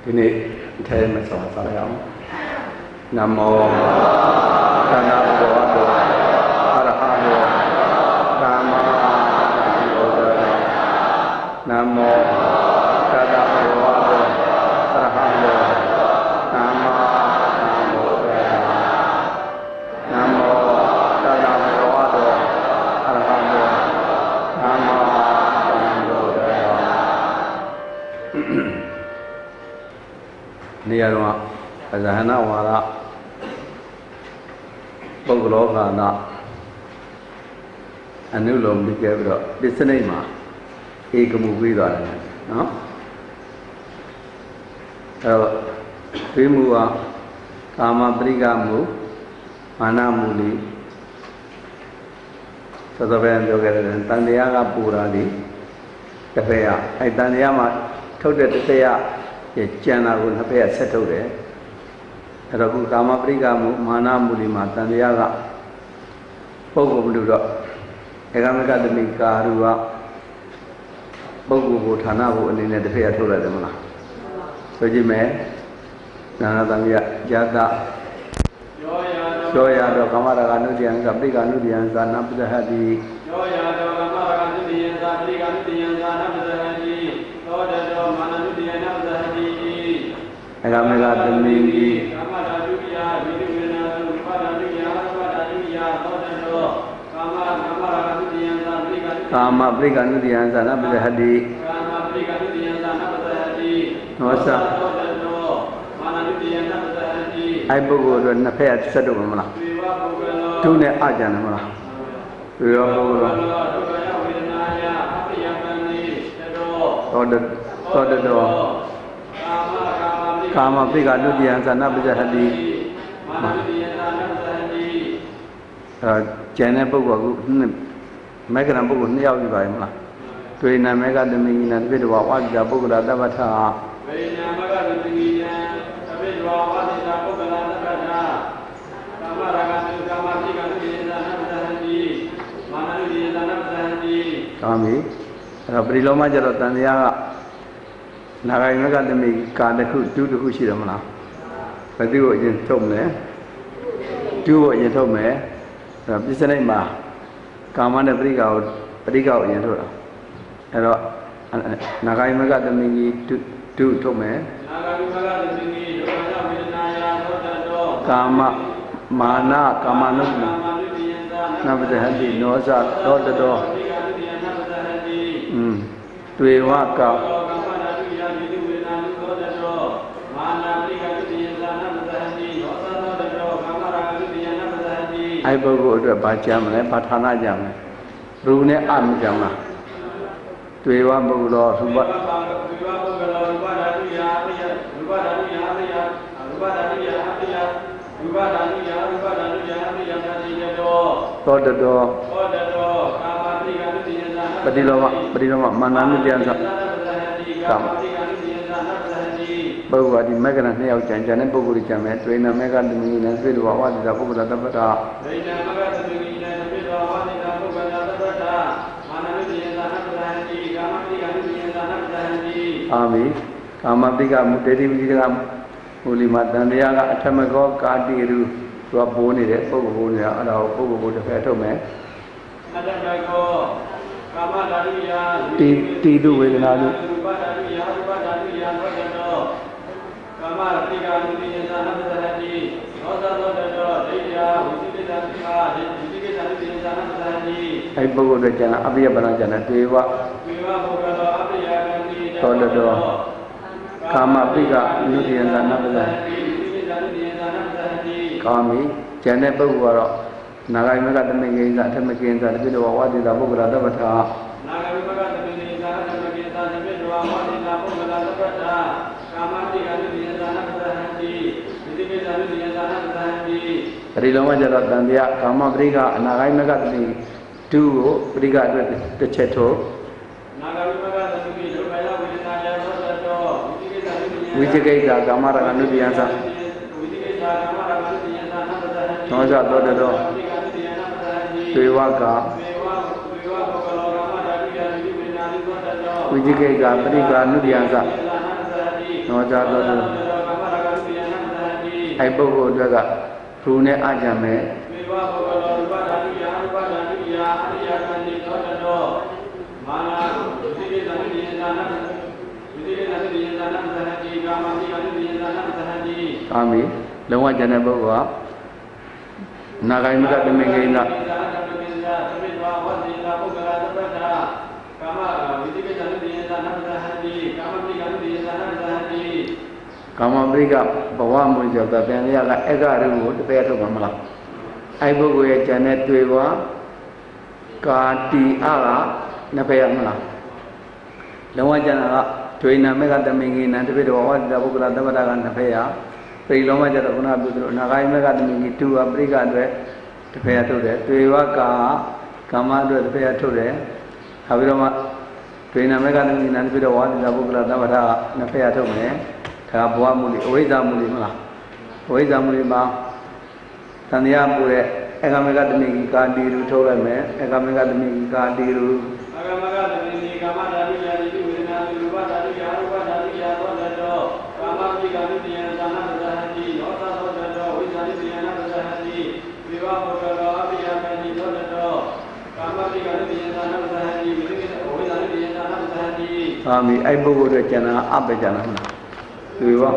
ဒီနေ့အထဲမှာဆောင်းရအောင်နမောတဏ္ဍဘောတောအရဟံယောကာမဘောဓနမောတဏ္ဍဘောတောအရဟံယောကာမဘောဓနမောတဏ္ဍဘောတောအရဟံယောကာမဘောဓနေရာတော့အဇဟနဝါဒပုဂ္ဂလောကနာအနုလောမပြီးခဲ့ပြီးတော့ပစ္စနိမှာဧကမှုပြီးသွားတယ်နော်အဲတော့ဒီမူကကာမပရိကမှုမာနမှုလေးသောသောပဲပြောခဲ့တယ်တန်တရားကပူတာဒီတစ်ဖက်ကအဲတန်တရားမှာထုတ်တဲ့တစ်ဖက်ကကျန်တာကိုနှစ်ဖက်ကဆက်ထုတ်တယ်အဲ့တော့ခုကာမပရိကမှုမာနမှုတွေမှာတန်တရားကပုဂ္ဂိုလ်မလို့တော့ဧကမကတမိကာရုကပုဂ္ဂိုလ်ကိုဌာနကိုအနေနဲ့တစ်ဖက်ကထုတ်လိုက်တယ်မလားဆိုကြည့်မယ်နာနာတံမြယတယောယာတော့ကာမရာဂနုတ္တိယံကပရိကနုတ္တိယံသာနာပဒဟတိယောယာတော့ကာမရာဂနုတ္တိယံသာပရိကနုတ္တိယံသာနာပဒဟတိသောတတောမာနနုတ္တိယံနာပဒဟတိအဂမေကတမိကြီးကာမဓာတုယဝိတုဝေနသုဝိပဒတုယဝိပဒတုယသောတတောကာမရာဂနုတ္တိယံသာပရိကကာမပရိကနုတ္တိယံသာနာပဒဟတိကာမပရိကနုတ္တိယံသာနာပဒဟတိသောသသောတတောမာနနုတ္တိယံနာပဒဟတိအဲ့ပုဂ္ဂိုလ်တို့နှစ်ဖက်ဆက်တော့မလားသူနဲ့အကြံတယ်မလားသူရောပုဂ္ဂိုလ်တော့သောတတောကာမပိကနုတ္တိယံသာနာပဇဟတိကျန်တဲ့ပုဂ္ဂိုလ်ကမေကရံပုဂ္ဂိုလ်နှစ်ယောက်ပြီးပါရဲ့မလားဒွေနာမေကတမိနာတပိတဝဝါတိတာပုဂ္ဂလာတပ္ပထဒွေနာမေကတမိနာတပိတဝဝါတိတာပုဂ္ဂလာတပ္ပထကာမရာဂနုကာမပိကနုတ္တိယံသာနာပဇဟတိမာနနုတ္တိယံသာနာပဇဟတိကောင်းပြီအဲ့တော့ပရိလောမကျတော့တန်တရားကနာဂိမကတမိကာတစ်ခုဒုတစ်ခုရှိတယ်မလားဘယ်သူ့ကိုအရင်ထုတ်မလဲဒုကိုအရင်ထုတ်မယ်အဲ့တော့ပစ္စနိမှာကာမနဲ့ပရိကောအရင်ထုတ်တာအဲ့တော့နာဂိမကတမိဒုထုတ်မယ်နာဂိမကတမိဒုက္ခဝေဒနာယသောတတောကာမမာနကာမနုနပတဟတိနောဇသောတတောတွေ့ဝကအဲ့ပုဂ္ဂိုလ်အတွက်ဘာကြမ်းမလဲဘာဌာနကြမ်းမလဲရူနဲ့အမကြမ်းလားတွေ့ဝပုဂ္ဂိုလ်တော်ရူပဓာတုယာအရိယရူပဓာတုယာအရိယရူပဓာတုယာအရိယရူပဓာတုယာအရိယသာတိတောသောတတောကာမတိကနုတ္တိယံသာပတိလောမမာနနုတ္တိယံသာကာမပုဂ္ဂိုလ်ဒီမေကရနှစ်ယောက်ကြံတဲ့ပုဂ္ဂိုလ်ကြံမယ်တွေ့နာမေကတမိနဲ့သေတော်ဝါတိတာပုဂ္ဂလာတပ္ပတာတွေ့နာမေကတမိနဲ့သေတော်ဝါတိတာပုဂ္ဂလာတပ္ပတာမာနနုတ္တိယံသာနာပဒဟတိကာမတိကနုတ္တိယံသာနာပဒဟတိအာမိကာမတိကမုတေတိဝိတိကမူလီမတန်တရားကအထမကောကာတိရုသူကပိုးနေတဲ့ပုဂ္ဂိုလ်ပိုးနေတာအဲ့ဒါကိုပုဂ္ဂိုလ်ကိုတစ်ဖက်ထုတ်မယ်အတ္တမကောကာမဓာတုယတိတုဝေဒနာတုရူပဓာတုယရူပဓာတုယသောတတောကာမတိကနုတ္တိယံသာနာပဒဟတိသောတတောဒိဋ္ဌာဝိသိကိတံသီမာဝိသိကိတံနုတ္တိယံသာနာပဒဟတိအဲ့ပုဂ္ဂိုလ်တွေကျန်တာအပိယပဏကျန်တဲ့ဒေဝပုဂ္ဂလောအပိယကံတိသောတတောကာမပိကနုတ္တိယံသာနာပဒဟတိကာမိကျန်တဲ့ပုဂ္ဂိုလ်ကတော့နာဂိမကတမိကိစ္စအထမကိစ္စတပိတဝဝါတိတာပုဂ္ဂလာတပ္ပထနာဂိမကတမိကိစ္စအထမကိစ္စတပိတဝဝါတိတာပုဂ္ဂလာတပ္ပထကာမတိကနုတ္တိယံသာနာပဒဟတိဝိသိကိတံနုတ္တိယံသာနာပဒဟတိပရိလောမကျတော့တန်တရားကာမပရိကအနာဂိမကတမိဒုကိုပရိကအတွက်တစ်ချက်ထိုးနာဂိမကတမိဒုက္ခယဝေဒနာယသောတတောဝိသိကိတံကာမရာဂနုတ္တိယံသာသောဇသောတတောသေဝကဝိจิကိကပရိကာနုတ္တိယံသနောဇာသောတုအိုက်ပုဂ္ဂိုလ်တွေကရူနဲ့အကြံမဲ့ကာမီလုံးဝကျန်တဲ့ပုဂ္ဂိုလ်ကနာဂိုင်းမကတမင်ကိနာကာမပရိကဘဝမွေကြောင့်ပြန်ရကဧကရုကိုတပည့်ထုတ်မှာမလားအဲ့ပုဂ္ဂိုလ်ရဲ့ကျန်တဲ့တွေ့ဘဝကာတီအားကနှစ်ဖက်ရမလားလုံးဝကျန်တာကဒွေနာမေကတမင်ကိနာတပည့်တော်ဝါဒပုဂ္ဂလသမ္ပတာကနှစ်ဖက်ရပိလုံးမကျတော့ခုနပြောသလိုနာဂိုင်းမေကတမင်ကိတူအပရိကအတွက်တစ်ဖက်ရထုတ်တယ်တွေ့ဘဝကာမအတွက်တစ်ဖက်ရထုတ်တယ်နောက်ပြီးတော့မှဒွေနာမေကတမင်ကိနာတပည့်တော်ဝါဒပုဂ္ဂလသမ္ပတာကနှစ်ဖက်ရထုတ်မယ်ဒါဘဝမူလီအဝိဇ္ဇာမူလီမလားအဝိဇ္ဇာမူလီမှာသံဃာပူတဲ့ဧကမေကတမင်ကိကာတိရူထုတ်လိုက်မယ်ဧကမေကတမင်ကိကာတိရူဧကမေကတမင်ကိကာမဓာတုယာတိဝေဒနာရူပဓာတုယာရူပဓာတုယာသောတတောကာမပိကာမိတယံသာနာပဇဟတိနောသသောတတောဝိဇ္ဇာတိတယံနာပဇဟတိဝိဝဘောကလောအပိယပတိသောတတောကာမပိကာမိတယံသာနာပဇဟတိဝိဇ္ဇာတိတယံသာနာပဇဟတိအာမီအဲ့ပုဂ္ဂိုလ်တွေကျန်တာအပ္ပကျန်တာမလားသူရော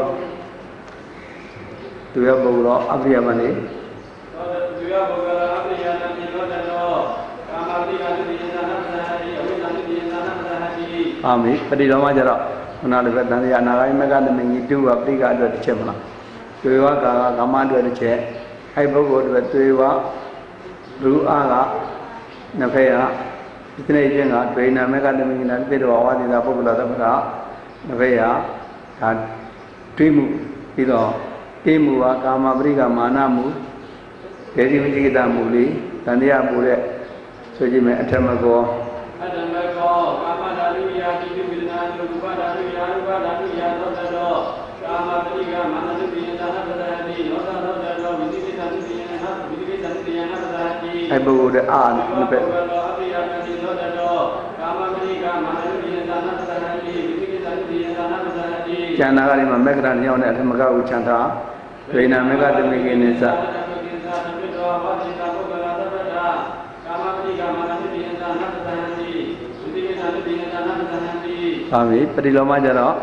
ပုဂ္ဂိုလ်အပ္ပယမနေသူရောပုဂ္ဂိုလ်အပ္ပယမနေသောတတောကာမပိကာမိတယံသာနာပဇဟတိအဝိဇ္ဇာတိတယံသာနာပဇဟတိအာမီပရိလောမကျတော့ခုနလည်းပဲတန်တရားအနာဂိုင်းမကတမင်ကြီးတူဝပရိကအတွက်တစ်ချက်မလားတွေ့ဝကာမအတွက်တစ်ချက်အဲ့ပုဂ္ဂိုလ်အတွက်တွေ့ဝရူအားကနှစ်ဖက်ကဒီနေ့ချင်းကဒွေနာမကတမင်ကြီးနာတိတော်ဝါဒီတာပုဂ္ဂလသမ္ပတာနှစ်ဖက်ကဒါတွေးမှုပြီးတော့အေးမှုကကာမပရိကမာနမှုဒေတိဝိจิတမှုလေးတန်တရားပူတဲ့ဆိုကြည့်မယ်အထမကောကာမဓာတုယာတိဝိဒနာရူပဓာတုယာရူပဓာတုယာသောတတောကာမပရိကမာနတုပိယသာနပဒတိနောသသောတတောဝိသိကိတံတိယနာဝိသိကိတံတိယနာပဒတိအဲ့ပုဂ္ဂိုလ်တဲ့အာနှစ်ပဲအပိယပတိသောတတောကာမပရိကမာနတုပိယသာနပဒတိဝိသိကိတံတိယနာပဒတိကျန်တာကလည်းမက္ကရညောင်းတဲ့အထမကဥချမ်းသာဒွေနာမေကတမိကိနေသပါပြီပရိလောမကျတော့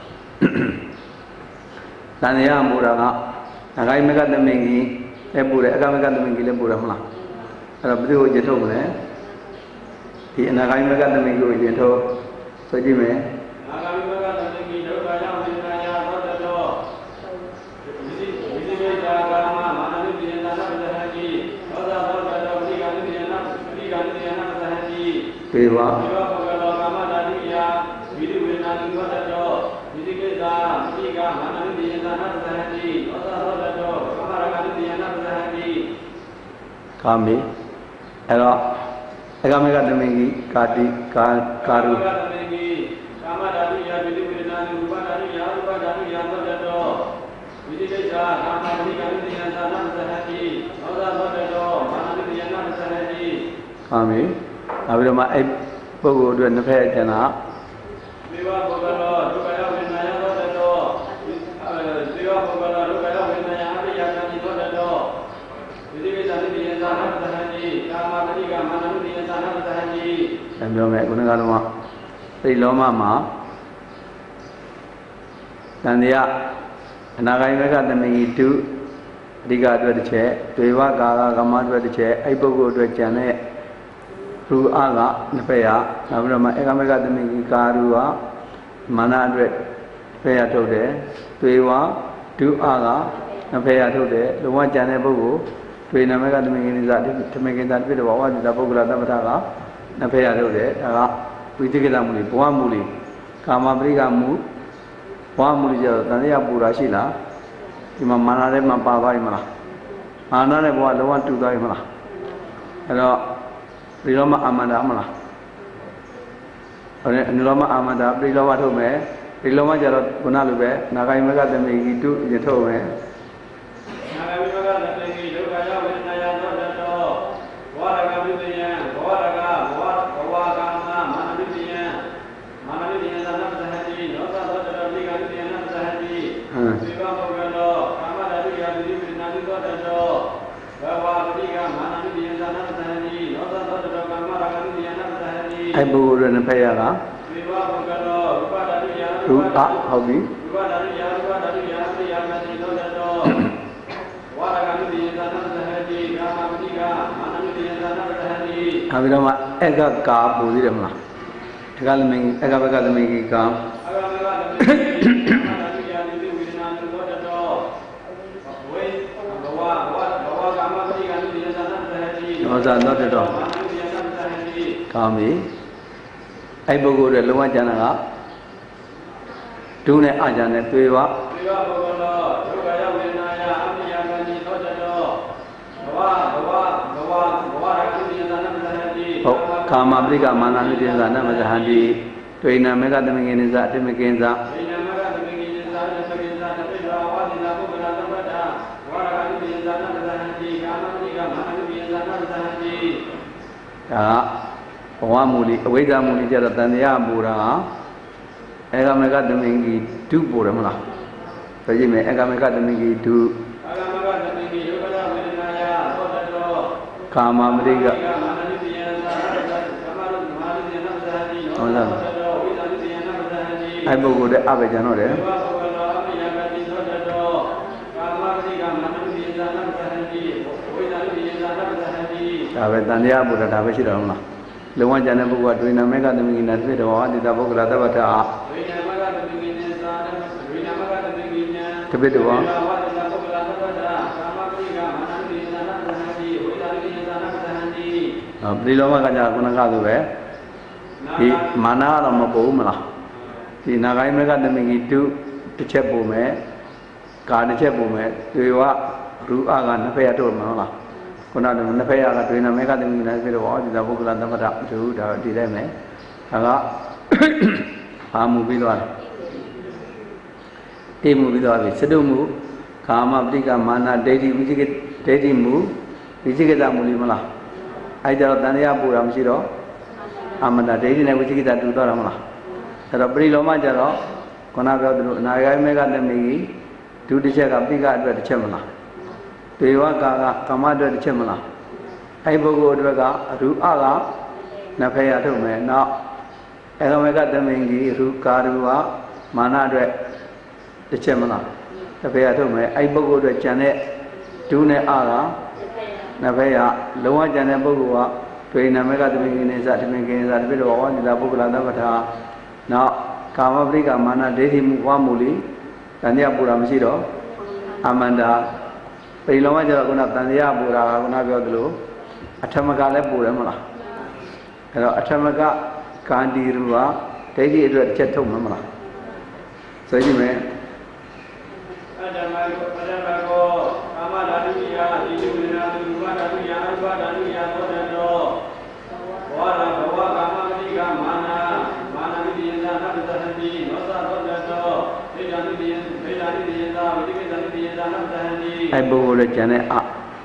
တန်တရားမူတာကနာဂိုင်းမကတမင်ကြီးလည်းပူတယ်အကမကတမင်ကြီးလည်းပူတယ်မလားအဲ့တော့ဘယ်သူကိုကျထုတ်မလဲဒီအနာဂိုင်းမကတမင်ကြီးကိုကျထုတ်ဆိုကြည့်မယ်နာဂိုင်းမကတမင်ကြီးဒုက္ခရောက်ဝိညာယသောတတောဝိသိကိတာကာမမာနတိယနာပဇဟတိသောတာသောတတောဝိကာနိယနာပရိကာနိယနာပဇဟတိပေဝကာမဓာတုယာဝိရိဝေနာတိသောတတောဝိသိကိတာပရိကာမာနတိယနာပဇဟတိသောတာသောတတောကာမရာဂနိယနာပဇဟတိကာမိအဲ့တော့အကမေကတမင်ကြီးကာတိကာရုကာမဓာတုယာဝိရိဝေနာတိရူပဓာတုယာရူပဓာတုယာသောတတောဝိသိကိတာကာမပရိကာနိယနာပဇဟတိသောတာသောတတောမာနတိယနာပဇဟတိကာမိနောက်ပြီးတော့မှအဲ့ပုဂ္ဂိုလ်အတွက်နှစ်ဖက်ကျန်တာသေဝပုဂ္ဂလောဒုက္ခရောက်ဝိညာယသောတတောသေဝပုဂ္ဂလောဒုက္ခရောက်ဝိညာယအပိယကံသောတတောဝိသိကိတံတိယသာနာပဇဟတိကာမပရိကမာနတိယသာနာပဇဟတိဆက်ပြောမယ်ခုနကတော့သိလောမမှာတန်တရားအနာဂိုင်းဘက်ကတမင်ကြီးတုအဓိကအတွက်တစ်ချက်တွေဝကာမအတွက်တစ်ချက်အဲ့ပုဂ္ဂိုလ်အတွက်ကျန်တဲ့ရူအားကနှစ်ဖက်ရနောက်ပြီးတော့မှဧကမေကတမင်ကြီးကာရူကမာနအတွက်ဖက်ရထုတ်တယ်တွေဝဒုအားကနှစ်ဖက်ရထုတ်တယ်လုံးဝကျန်တဲ့ပုဂ္ဂိုလ်တွေနာမေကတမင်ကြီးနိစ္စတမင်ကိတပြည့်တော်ဝါဒတာပုဂ္ဂလသမ္ပတာကနှစ်ဖက်ရထုတ်တယ်ဒါကဝိသိကိတမူလီဘဝမူလီကာမပရိကမူဘဝမူလီကျတော့တန်တရားပူတာရှိလားဒီမှာမာနထဲမှာပါသွားပြီမလားမာနနဲ့ဘဝလုံးဝတူသွားပြီမလားအဲ့တော့ပရိလောမအာမန္တာမလားဟုတ်တယ်အနုလောမအာမန္တာပရိလောမထုတ်မယ်ပရိလောမကျတော့ခုနလိုပဲနာဂိုင်းမကတမေကြီးတုရင်ထုတ်မယ်နာဂိုင်းမကတမေကြီးဒုက္ခရောက်ဝိညာယသောတတောဘောရကပိတယံဘောရကဘောကာမမာနပိတယံမာနပိတယံသာနပဇဟတိနောသသောတတောပိကပိတယံနာပဇဟ ai bồ đề nó phải là rú á hậu bí bây giờ mà ega cả bồ đề mà ega là mình ega bây giờ là mình cái cả ra nó được rồi cảm gì ai bố cô để lâu anh chàng nào chú này ai chàng này tùy quá kama beriga mana ni dia sana macam handi tùy na mereka demikian za demikian za Bawa muli, wajah muli jadi tanya burang, ega mereka demikian tu burang lah. Jadi ega mereka demikian tu. Kama mereka. Ai bố để áp về cho nó đấy. Về tận nhà bố đã về chỉ đó mà. Lúc mà cha này bố qua đuôi năm mấy cái mình nói về đó thì ta bố là ta bắt ra. Thế biết được không? Đi lâu mà cái nhà cũng đang rồi vậy. Thì mana là một bố mà. Thì na cái mấy cái mình itu chết bố mẹ, cả đi chết bố mẹ, tùy qua rú à gan nó phải thôi mà là. Còn nào nó phải là tùy nào mấy cái mình nói về đó thì ta bố là ta bắt ra rú đó đi đây mẹ. Thằng movie đó. Cái movie đó thì sẽ đâu mu, kama bika mana daily mu, cái ta mu đi mà là. Ai giờ ta này bố làm gì đó. Amanda daily này cái ta tu đó làm là. Rồi bây giờ mà giờ đó, con nào có được nãy cái mấy cái này mình tu đi chơi gặp đi cái được chơi mà, tùy vào cái mà được chơi mà, ai bố cô được cái rú à cái, nó phải ở đâu mà nó, cái mấy cái này mình rú cá rú à, mà nó được chơi mà, nó phải ở đâu mà ai bố cô được chơi này, tu này à cái, nó phải ở lâu mà chơi này bố cô à, tùy nào mấy cái này mình này sao thì mình cái sao thì đó thì là bố cô là nó phải thà. Nó kama beriga mana dari muka muli tanya pura mesti do amanda perilama jala guna tanya pura guna biar dulu athamaka le pura malah kalau athamaka kandi ruwa dari itu cetok malah so ini me ada mago kama dari ya ini benar ruwa dari ya wala bawa kama beriga mana ai bố là cha này à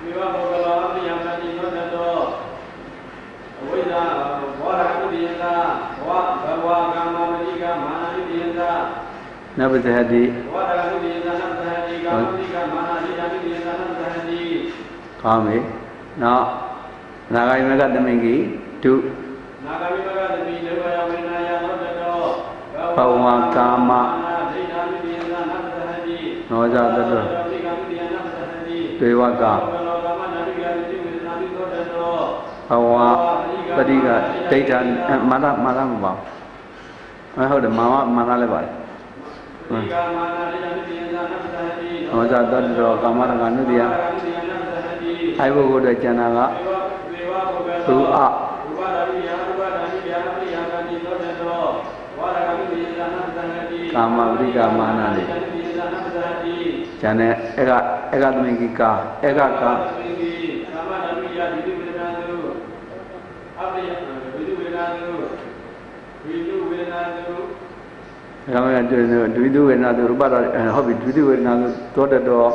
nó bây giờ đi có mấy nó là cái mấy cái mình nghĩ tu Pawa kama nói ra tất rồi tùy qua cả Pawa tadi cả tây trần mana mà bảo hơi được mana lại vậy nói ra tất rồi kama là cái gì à ai vô được chân nào tu à kama beriga mana ni, jadi ega demi ka, ega ka. Kami ada dua nado, rupa hobi dua nado, toda do.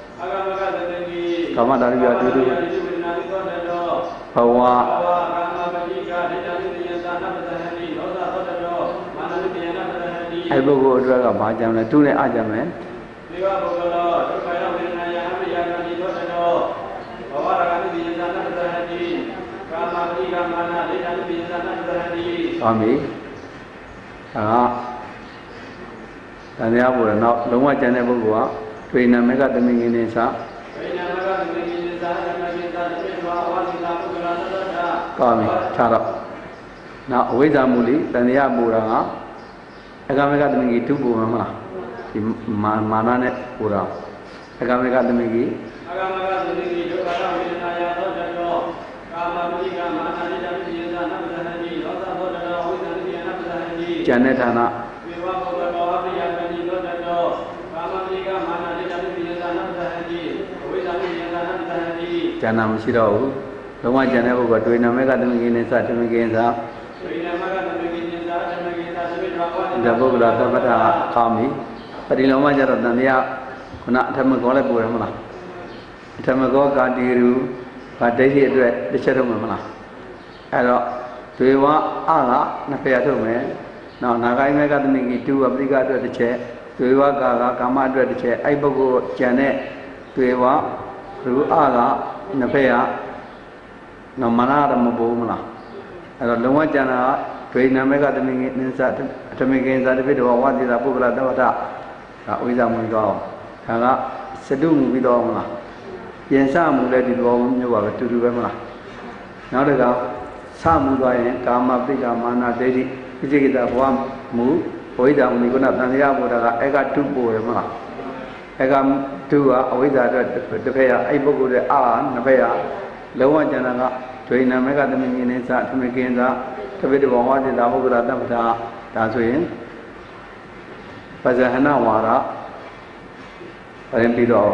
Kama dari dia dua, bawa. Ai bố cô đưa cả ba trăm này, chú này ai trăm này? ကောင်းပြီဒါကတန်တရားဘုရားနောက်လုံးဝကျန်တဲ့ပုဂ္ဂိုလ်ကဒွေနမေကသမင်ငင်းနေစာကောင်းပြီခြားတော့နောက်အဝိဇ္ဇာမူလိတန်တရားဘုရားကအကမေကသမင်ကြီးဒုပူမှာမလားဒီမာနနဲ့ဘုရားအကမေကသမင်ကြီးအကမေကသမင်ကြီးဒုက္ခဝေဒနာယသောတတောကာမပိကမာနတိတပိယသနပ္ပဇဟတိသောသဘောတတောဝိဇ္ဇာတိယနပ္ပဇဟတိကျန်တဲ့ဌာနဝေဝဘုရားတော်အပိယပတိသောတတောကာမပိကမာနတိတပိယသနပ္ပဇဟတိဝိဇ္ဇာတိယနပ္ပဇဟတိကျန်တာမရှိတော့ဘူးလုံးဝကျန်တဲ့ပုဂ္ဂိုလ်တွေ့နာမေကသမင်ကြီးနဲ့စသမင်ကြီးစာတွေ့နာမေကသမင်ကြီးနဲ့စသမင်ကြီးစာသမိတော်ဝါဒဒါပုဂ္ဂိုလ်သမထကောင်းပြီပရိလောမကျတော့တန်တရားခုနအထမကောလည်းပူရမလားအထမကောကာတိရူဗဒိဋ္ဌိအတွက်တစ်ချက်ထုတ်မယ်မလားအဲ့တော့တွေဝအကနှစ်ဖက်ထုတ်မယ်နောက်နာဂိုင်းမေကသမင်ကြီးတူပရိကအတွက်တစ်ချက်တွေဝကာမအတွက်တစ်ချက်အဲ့ပုဂ္ဂိုလ်ကျန်တဲ့တွေဝရူအကနှစ်ဖက်ကနော်မနာရမပိုးမလားအဲ့တော့လုံးဝကျန်တာဒွေနာမေကသမင်ကြီးနင်းစအထမင်ကြီးဇာတိပိတောဝါတိတာပုဂ္ဂလတဝတ္တဒါဝိဇ္ဇာမူတော့ဒါကစတုမူပြီးတော့မလားပြင်စမှုလည်းဒီလိုမျိုးပါပဲတူတူပဲမလားနောက်တစ်ခါစမှုသွားရင်ကာမပိကမာနဒိဋ္ဌိပိစိကိတဘဝမူဝိဇ္ဇာမူကုဏတန်တရားဘုရားကဧကတုပို့ရမလားဧကတုကအဝိဇ္ဇာအတွက်တစ်ဖက်ကအဲ့ပုဂ္ဂိုလ်ရဲ့အာနှစ်ဖက်ကလုံးဝကျန်တာကဒွေနာမေကသမင်ကြီးနဲ့စထမကင်းစာတပိတဘောဝါတိတာဘုရားတပ္ပတာဒါဆိုရင်ပဇဟနဝါရရင်ပြီးတော့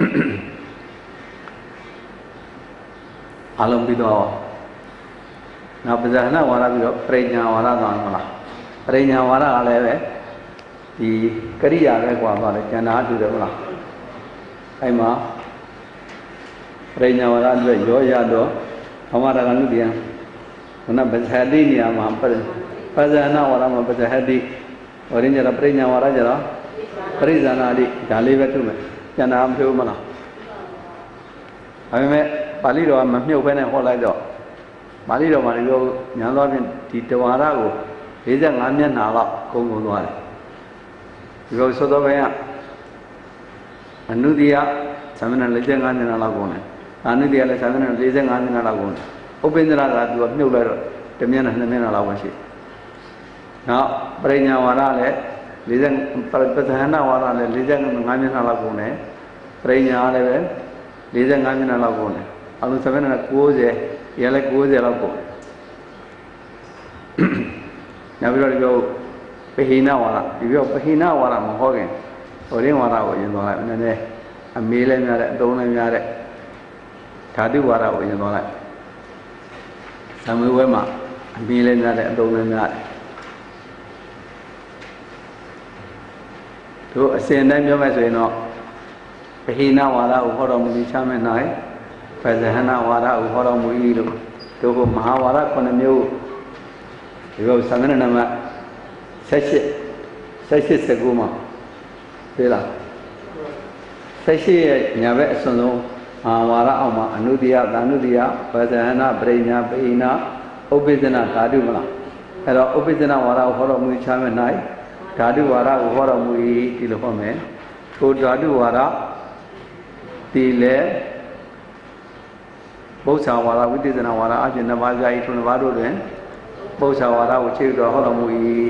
အလုံးပြီးတော့နောက်ပဇဟနဝါရပြီးတော့ပရိညာဝါရသွားမှာလားပရိညာဝါရကလည်းပဲဒီကရိယာပဲကွာသွားတယ်ကျန်တာအတူတယ်မလားအဲ့မှာပရိညာဝါရအတွက်ရောရတော့ဘဝရကနုပြန်ခုနပဇဟတိနေရာမှာပဇဟနဝါရမှာပဇဟတိဟောရင်းကြတော့ပရိညာဝါရကြတော့ပရိဇာနာတိဒါလေးပဲထုတ်မယ်ကျန်တာမပြောမလားဒါပေမဲ့ပါဠိတော်ကမမြုပ်ဘဲနဲ့ဟောလိုက်တော့ပါဠိတော်မှာလည်းပြောညာသွားပြင်ဒီတဝါရကို45မျက်နှာလောက်ကုန်သွားတယ်ဒီလိုဆိုတော့ဘယ်ကအနုတ္တိယသမဏ45မျက်နှာလောက်ကုန်တယ်အနုတ္တိယလည်းသမဏ45မျက်နှာလောက်ကုန်တယ်ဥပ္ပန္နရကသူကမြုပ်လိုက်တော့1မျက်နှာ2မျက်နှာလောက်ပဲရှိနောက်ပရိညာဝါဒလည်းပဇဟနဝါဒလည်း45မျက်နှာလောက်ကုန်တယ်ပရိညာလည်းပဲ45မျက်နှာလောက်ကုန်တယ်အလုံး7နဲ့90ရလည်း90လောက်ကုန်တယ်နောက်ပြီးတော့ဒီပြောပဟိနဝါဒဒီပြောပဟိနဝါဒမဟုတ်ခင်ဟိုရင်းဝါဒကိုရင်သွားလိုက်နည်းနည်းအမေးလည်းများတဲ့အတုံးလည်းများတဲ့ဓာတုဝါဒကိုရင်သွားလိုက်သမဝဲမှာအမေးလည်းများတဲ့အတုံးလည်းများတယ်တို့အစဉ်တိုင်းပြောမယ်ဆိုရင်တော့ပဟိနဝါဒကိုဟောတော်မူပြီးချမ်းမဲ့နိုင်ပဇဟနဝါဒကိုဟောတော်မူ၏လို့တို့ကမဟာဝါဒ9မျိုးဒီလိုသံဃာနမ18မှာသိလား18ရဲ့ညာဘက်အစွန်ဆုံးမဟာဝါဒအောက်မှာအနုတ္တိယသံနုတ္တိယပဇဟနပရိညာပဟိနဥပ္ပဇ္ဇနာဓာတုမလားအဲ့တော့ဥပ္ပဇ္ဇနာဝါဒကိုဟောတော်မူချမ်းမဲ့နိုင်ဓာတုဝါဒကိုဟောတော်မူ၏ဒီလိုဟောမယ်ထိုဓာတုဝါဒဒီလေဘုရားဝါဒဝိသေသနာဝါဒအပြင်နှစ်ပါးကြာဤထိုနှစ်ပါးတို့တွင်ဘုရားဝါဒကိုခြေတော်ဟောတော်မူ၏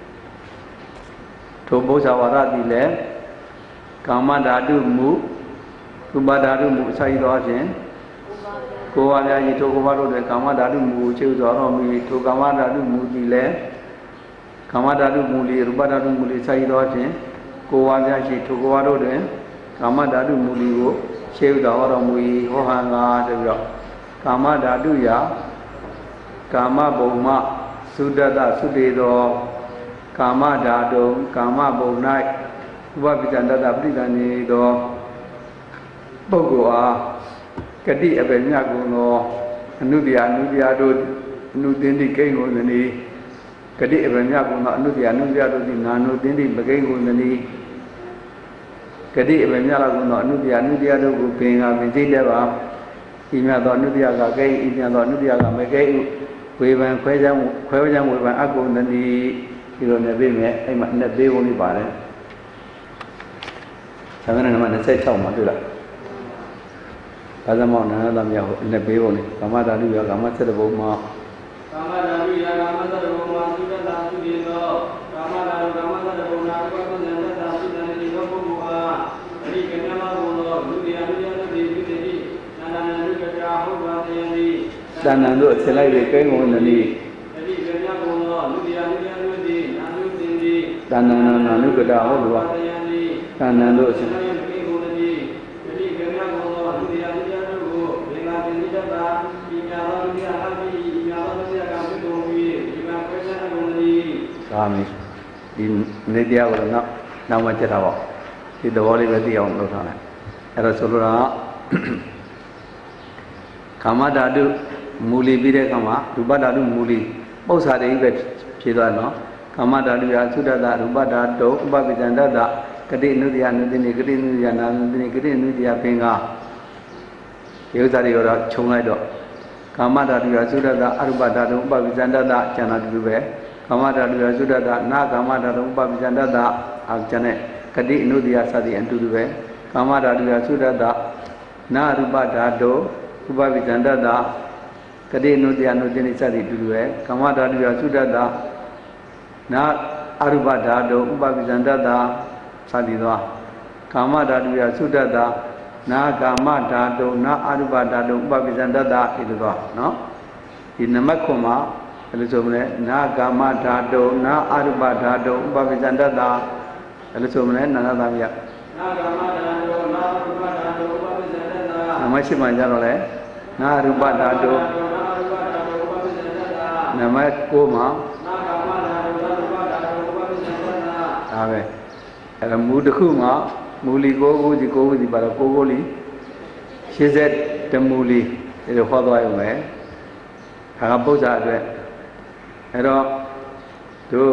ထိုဘုရားဝါဒဒီလေကာမဓာတုမူရူပဓာတုမူအစာရသောအပြင်ကိုယ်ဝါများဤထိုကိုယ်ဝါတို့တွင်ကာမဓာတုမူခြေတော်ဟောတော်မူ၏ထိုကာမဓာတုမူဒီလေကာမဓာတုမူလီရူပဓာတုမူလီစာရသောအပြင်ကိုယ်ဝါများရှိထိုကိုယ်ဝါတို့တွင်ကာမဓာတုမူလီကိုခြေတော်ဟောတော်မူ၏ဟောဟံငါဆိုပြီးတော့ကာမဓာတုယကာမဘုံမသုဒ္ဓတသုတေသောကာမဓာတုကာမဘုံ၌ဥပပိစ္ဆန္တတပဋိသန္နေသောပုဂ္ဂိုလ်အားကတိအပေမြတ်ကုန်သောအနုတ္တိယတို့အနုသင်္တိကိန်းကုန်သည်ကတိအပေမြတ်ကုန်သောအနုတ္တိယတို့သည်ငါနုသင်္တိမကိန်းကုန်သည်ကတိအပေမြတ်လာကုန်သောအနုတ္တိယတို့ကိုပင်ကပင်သိတတ်ပါဤမြတ်သောအနုတ္တိယကကိန်းဤမြတ်သောအနုတ္တိယကမကိန်းဟုဝေဘံခွဲကြောင်းဝေဘံအကုဏနီဒီလိုနဲ့ပြင်မယ်အဲ့မှာနှစ်ပေးဖို့လေးပါတယ်သာမဏေနံပါတ်26မှာတွေ့လားဒါသမောနာသမယဟုတ်နှစ်ပေးဖို့လေးကာမဓာတုယကာမ7ဘုံမှာကာမဓာတုယကာမ7ဘုံမှာသုတ္တသုတိသောကာမဓာတုကာမ7ဘုံနာဥပပဇ္ဇံတတသုတ္တနိသောပုဂ္ဂိုလ်အားအရိကမြမဘုံသောလူတရားလူတရားတို့သည်ပြုသည်၏နာနာနုကတာဟုတ်ပါတယံသည်သာနံတို့အစလိုက်တွေကိန်းကုန်သည်အရိကမြဘုံသောလူတရားလူတရားတို့သည်နာနုသင်သည်သာနံနာနုကတာဟုတ်ပါတယံသည်သာနံတို့အစလိုက်တွေကိန်းကုန်သည်အရိကမြဘုံသောလူတရားလူတရားတို့ကိုဘင်္ဂါသင်္တိတ္တာပညာတော်လူတရားအပိပညာတော်လူတရားကပြုတော်မူ၍ဒီမှာခွဲခြားကုန်သည်သာမီဒီနေတရားကိုနောက်မှကြက်တာပေါ့ဒီသဘောလေးပဲသိအောင်လုပ်ထားလိုက်အဲ့တော့ဆိုလိုတာကာမဓာတုမူလီပြီးတဲ့အခါမှာရူပဓာတုမူလီပု္ပ္ပာတွေပဲဖြေသွားနော်ကာမဓာတုရာသုဒ္ဓတာရူပဓာတုဥပပိဇန္တတကတိနုတ္တိယနုတ္တိနိကတိနုတ္တိယနာနုတ္တိနိကတိနုတ္တိယပင်ကဒီဥစ္စာတွေတော့ခြုံလိုက်တော့ကာမဓာတုရာသုဒ္ဓတာအရူပဓာတုဥပပိဇန္တတကျန်တာတူပဲကာမဓာတုရာသုဒ္ဓတာနာကာမဓာတုဥပပိဇန္တတအကျန်တဲ့ကတိအနုတ္တိယစသည်အတူတူပဲကာမဓာတုရာသုဒ္ဓတာနာရူပဓာတုဥပပိဇန္တတကတိနုတ္တိယနုတ္တိနိစသည်အတူတူပဲကာမဓာတုရာသုဒ္ဓတာနာအရူပဓာတုဥပပိဇန္တတစသည်သောကာမဓာတုရာသုဒ္ဓတာနာကာမဓာတုနာအရူပဓာတုဥပပိဇန္တတဤလိုသောနော်ဒီနမခွန်မှာဘယ်လိုဆိုမလဲနာကာမဓာတုနာအရူပဓာတုဥပပိဇန္တတဘယ်လိုဆိုမလဲနာသမီးနာကာမဓာတုနာအရူပဓာတုဥပပိဇန္တတနမရှိမှကြတော့လေနာရူပဓာတုနမ9မှာနာကာမဓာတုနာရူပဓာတုဥပပိဇန္တတဒါပဲအဲ့ဒါမူတစ်ခုမှာမူလီ9ခုစီ9ခုစီပါတော့9ခုလီ80တမူလီဒီလိုဟောသွားရုံပဲဒါကပု္ပ္ပာအတွက်အဲ့တော့တို့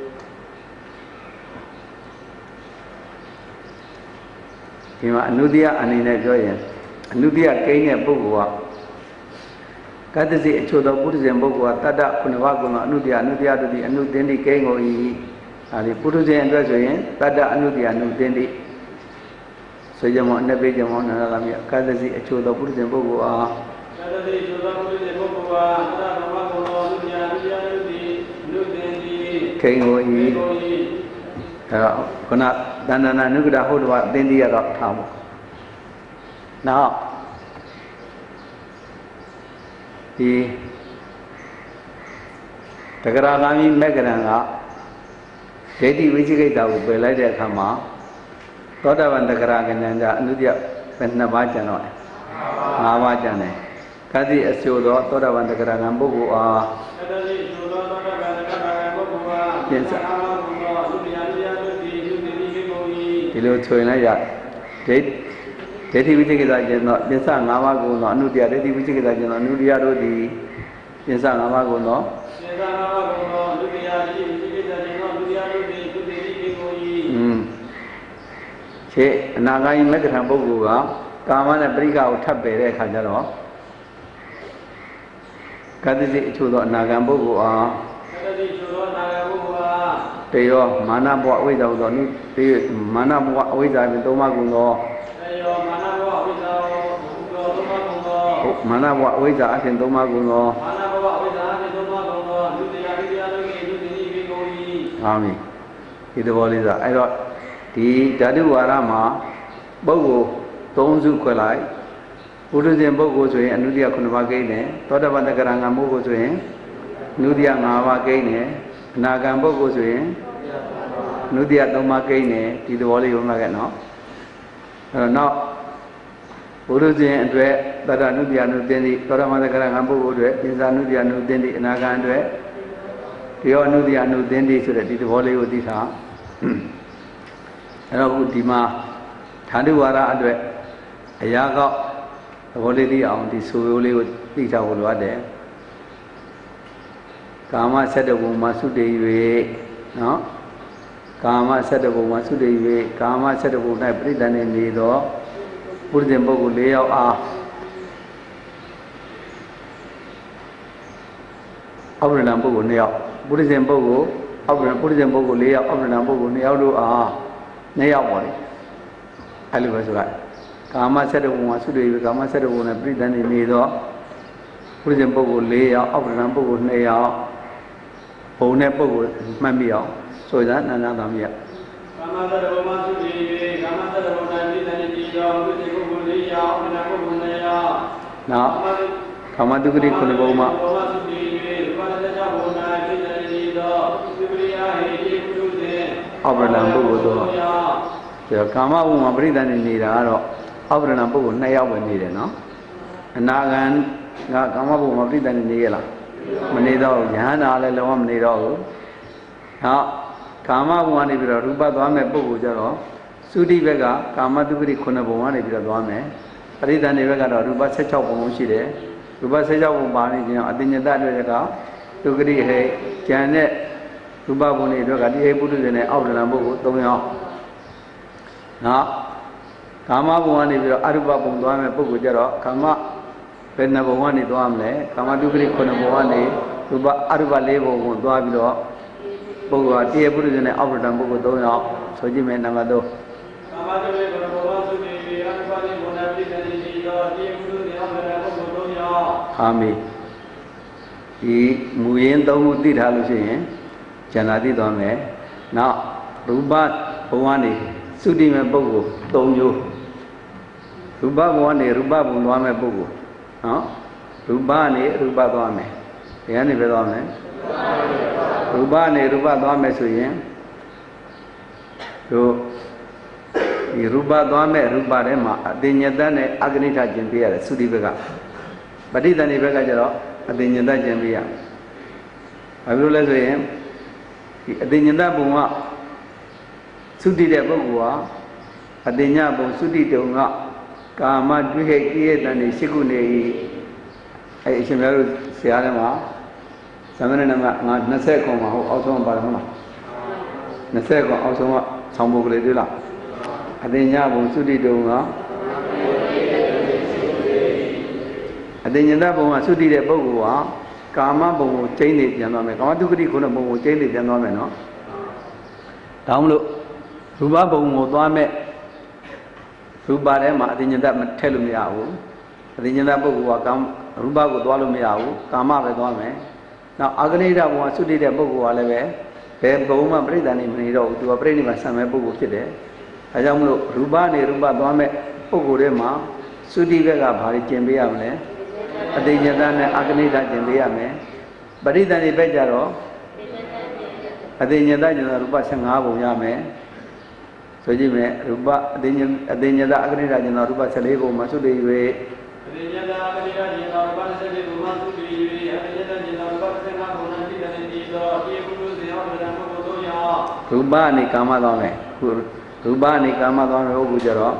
ဒီမှာအနုတ္တိယအနေနဲ့ပြောရင်အနုတ္တိယကိန်းတဲ့ပုဂ္ဂိုလ်ကကတ္တစီအချို့သောပုရိသေပုဂ္ဂိုလ်ကတတ္တခုနဘကုံအနုတ္တိယတို့သည်အနုသင်္တိကိန်းကိုဤအဲဒီပုရိသေအတွက်ဆိုရင်တတ္တအနုတ္တိယအနုသင်္တိဆိုကြမောအနှစ်ပေးကြမောနာလာမြကတ္တစီအချို့သောပုရိသေပုဂ္ဂိုလ်အားကတ္တစီအချို့သောပုရိသေပုဂ္ဂိုလ်အားတတ္တဘကုံအနုတ္တိယတို့သည်အနုသင်္တိကိန်းကိုဤအဲတော့ခုနတဏ္ဍနာနုကတာဟုတ်တော်သင်္တိရတော့ထားဖို့နောက်ဒီတဂရဂามီမက္ကရံကဒိဋ္ဌိဝိသိကိတ္တာကိုပယ်လိုက်တဲ့အခါမှာသောတာပန်တဂရကဏ္ဍအနုတ္တိယပဲ2ပါးကျန်တော့5ပါးကျန်တယ်ကတိအကျိုးသောသောတာပန်တဂရဂံပုဂ္ဂိုလ်အားကတိအကျိုးသောသောတာပန်တဂရဂံပုဂ္ဂိုလ်အားပြင်းစားဒီလိုဆိုရင်လည်းရဒိဋ္ဌိဝိသိကိစ္စကျင်တော့ပြစ္ဆ5ပါးကိုတော့အနုတ္တယဒိဋ္ဌိဝိသိကိစ္စကျင်တော့အနုတ္တယတို့သည်ပြစ္ဆ5ပါးကိုတော့ပြစ္ဆ5ပါးကိုတော့အနုတ္တယဒိဋ္ဌိဝိသိကိစ္စကျင်တော့အနုတ္တယတို့သည်သူတိတိကိုကြီးခြေအနာဂါယိမက္ကထံပုဂ္ဂိုလ်ကကာမနဲ့ပရိက္ခကိုထပ်ပယ်တဲ့အခါကျတော့ကတ္တိစိအချို့သောအနာဂံပုဂ္ဂိုလ်အားကတ္တိအချို့သောအနာဂံပုဂ္ဂိုလ်အားတေယောမာနဘဝအဝိဇ္ဇာသောတေမာနဘဝအဝိဇ္ဇာဖြင့်သုံးပါးကုန်သောတေယောမာနဘဝအဝိဇ္ဇာသောသုံးပါးကုန်သောမာနဘဝအဝိဇ္ဇာအဖြင့်သုံးပါးကုန်သောမာနဘဝအဝိဇ္ဇာအဖြင့်သုံးပါးကုန်သောလူတရားလူတရားတို့၏လူသိ၏ပြီးကုန်၏အာမင်ဒီသဘောလေးဆိုအဲ့တော့ဒီဓာတုဝါဒမှာပုဂ္ဂိုလ်3စုခွဲလိုက်ပုရိသေပုဂ္ဂိုလ်ဆိုရင်အနုတ္တိယ9ပါးကိန်းတယ်သောတာပန်တဂရဂံပုဂ္ဂိုလ်ဆိုရင်အနုတ္တိယ5ပါးကိန်းတယ်အနာဂံပုဂ္ဂိုလ်ဆိုရင်အနုတ္တိယ3ပါးကိန်းတယ်ဒီသဘောလေးဝင်လာခဲ့နော်အဲ့တော့နောက်ပုရိသေအတွက်တတ္တအနုတ္တိယအနုသင်္တိသောတာပန်တဂရဂံပုဂ္ဂိုလ်အတွက်ပိစ္ဆာအနုတ္တိယအနုသင်္တိအနာဂံအတွက်ဒီရောအနုတ္တိယအနုသင်္တိဆိုတဲ့ဒီသဘောလေးကိုသိထားအဲ့တော့ခုဒီမှာဓာတုဝါဒအတွက်အရာကောက်သဘောလေးသိအောင်ဒီဆိုရိုးလေးကိုသိထားဖို့လိုအပ်တယ်ကာမ7ဘုံမှာသုတေ၍နော်ကာမ7ဘုံမှာသုတေ၍ကာမ7ဘုံ၌ပြိတ္တန်နေသောပုရိသေပုဂ္ဂိုလ်၄ယောက်အားအောက်ရဏပုဂ္ဂိုလ်2ယောက်ပုရိသေပုဂ္ဂိုလ်အောက်ရဏပုရိသေပုဂ္ဂိုလ်4ယောက်အောက်ရဏပုဂ္ဂိုလ်2ယောက်တို့အား2ယောက်ပေါ့လေအဲ့လိုပဲဆိုလိုက်ကာမ7ဘုံမှာသုတေကာမ7ဘုံနဲ့ပြိတ္တန်နေတော့ပုရိသေပုဂ္ဂိုလ်4ယောက်အောက်ရဏပုဂ္ဂိုလ်2ယောက်ဘုံနဲ့ပုဂ္ဂိုလ်မှတ်မိအောင်ဆိုကြနန္ဒသမီးကာမ7ဘုံမှာသုတေကာမ7ဘုံနဲ့ပြိတ္တန်နေတော့ပုရိသေပုဂ္ဂိုလ်4ယောက်အောက်ရဏပုဂ္ဂိုလ်2ယောက်နောက်ကာမတုဂတိ9ဘုံမှာအောက်ရဏပုဂ္ဂိုလ်တော့ကာမဘုံမှာပြိတ္တန်နေတာကတော့အောက်ရဏပုဂ္ဂိုလ်2ယောက်ပဲနေတယ်နော်အနာဂံကကာမဘုံမှာပြိတ္တန်နေရလားမနေတော့ယဟန္တာလည်းလုံးဝမနေတော့ဘူးနောက်ကာမဘုံကနေပြီးတော့ရူပသွားမဲ့ပုဂ္ဂိုလ်ကြတော့သုတိဘက်ကကာမတုဂတိ9ဘုံကနေပြီးတော့သွားမယ်ပရိသန္တိဘက်ကတော့ရူပ16ဘုံရှိတယ်ရူပ16ဘုံပါနေခြင်းအတ္တညတအတွက်ကဒုက္ခရိဟိကျန်တဲ့ရူပဘုံတွေအတွက်ကတိဟိပုထုဇဉ်နဲ့အောက်ရဏပုဂ္ဂိုလ်3ယောက်နောက်ကာမဘုံကနေပြီးတော့အရူပဘုံသွားမယ်ပုဂ္ဂိုလ်ကြတော့ကာမဘယ်နှဘုံကနေသွားမလဲကာမဒုက္ခရိ9ဘုံကနေရူပအရူပ4ဘုံကိုသွားပြီးတော့ပုဂ္ဂိုလ်ကတိဟိပုထုဇဉ်နဲ့အောက်ရဏပုဂ္ဂိုလ်3ယောက်ဆိုကြည့်မယ်နံပါတ်3ကာမဒုက္ခရိ9ဘုံသုတိအရူပ4ဘုံနဲ့ပြိတ္တန်နေတော့တိဟိပုထုဇဉ်အောက်ရဏပုဂ္ဂိုလ်3ယောက်ဟာမီဒီမူရင်း3ခုသိထားလို့ရှိရင်ဉာဏ်သာသိသွားမယ်နောက်ရူပဘုံကနေသုတိမဲ့ပုဂ္ဂိုလ်3မျိုးရူပဘုံကနေရူပဘုံသွားမဲ့ပုဂ္ဂိုလ်နော်ရူပကနေရူပသွားမယ်ဒီကနေပဲသွားမယ်ရူပနဲ့ရူပသွားမယ်ဆိုရင်တို့ဒီရူပသွားမဲ့ရူပထဲမှာအတ္တညတနဲ့အဂနိဋ္ဌကျင်ပြရတယ်သုတိဘက်ကပဋိသန္ဓေဘက်ကကျတော့အတ္တညတကျင်ပြရဘာဖြစ်လို့လဲဆိုရင်ဒီအတ္တညတဘုံကသုတိတဲ့ပုဂ္ဂိုလ်ဟာအတ္တညဘုံသုတိတုံကကာမတွေ့ဟိကိယတန်နေရှိခုနေအဲ့အရှင်ဘုရားတို့ဆရာထဲမှာသမဏေနမငါ20ခွန်မှာဟိုအောက်ဆုံးပါတယ်မဟုတ်လား20ခွန်အောက်ဆုံးကဆောင်းပုဂ္ဂလိတွေ့လားအတ္တညဘုံသုတိတုံကအတ္တညတဘုံကသုတိတဲ့ပုဂ္ဂိုလ်ဟာကာမဘုံကိုကျိန်းနေပြန်သွားမယ်ကာမတုဂတိခုနဘုံကိုကျိန်းနေပြန်သွားမယ်နော်ဒါမှမဟုတ်ရူပဘုံကိုသွားမဲ့ရူပထဲမှာအတ္တညတမထည့်လို့မရဘူးအတ္တညတပုဂ္ဂိုလ်ကရူပကိုသွားလို့မရဘူးကာမပဲသွားမယ်နောက်အာဂနိဋ္ဌဘုံကသုတိတဲ့ပုဂ္ဂိုလ်ကလည်းပဲဘယ်ဘုံမှပြိတ္တန်နေမနေတော့ဘူးသူကပြိဋိနိဗ္ဗာန်ဆံမဲ့ပုဂ္ဂိုလ်ဖြစ်တယ်အဲကြောင့်မလို့ရူပနဲ့ရူပသွားမဲ့ပုဂ္ဂိုလ်တွေမှာသုတိဘက်ကဘာတွေကျင်ပေးရမလဲအတ္တညတနဲ့အာဂနိဋ္ဌကျင်ပေးရမယ်ပရိသန္တိဘက်ကြတော့အတ္တညတကျင်တော့ရူပ15ဘုံရမယ်ဆိုကြည့်မယ်ရူပအတ္တညတအာဂနိဋ္ဌကျင်တော့ရူပ14ဘုံမှာသုတိ၍အတ္တညတအာဂနိဋ္ဌကျင်တော့ရူပ14ဘုံမှာသုတိ၍အတ္တညတကျင်တော့ရူပ15ဘုံနဲ့ပြိတ္တနေပြီးတော့ဒီပုဂ္ဂိုလ်စေဟောတဲ့ပုဂ္ဂိုလ်တို့ရောရူပအနေကာမသွားမယ်ရူပအနေကာမသွားမယ်ဟုတ်ဘူးကြတော့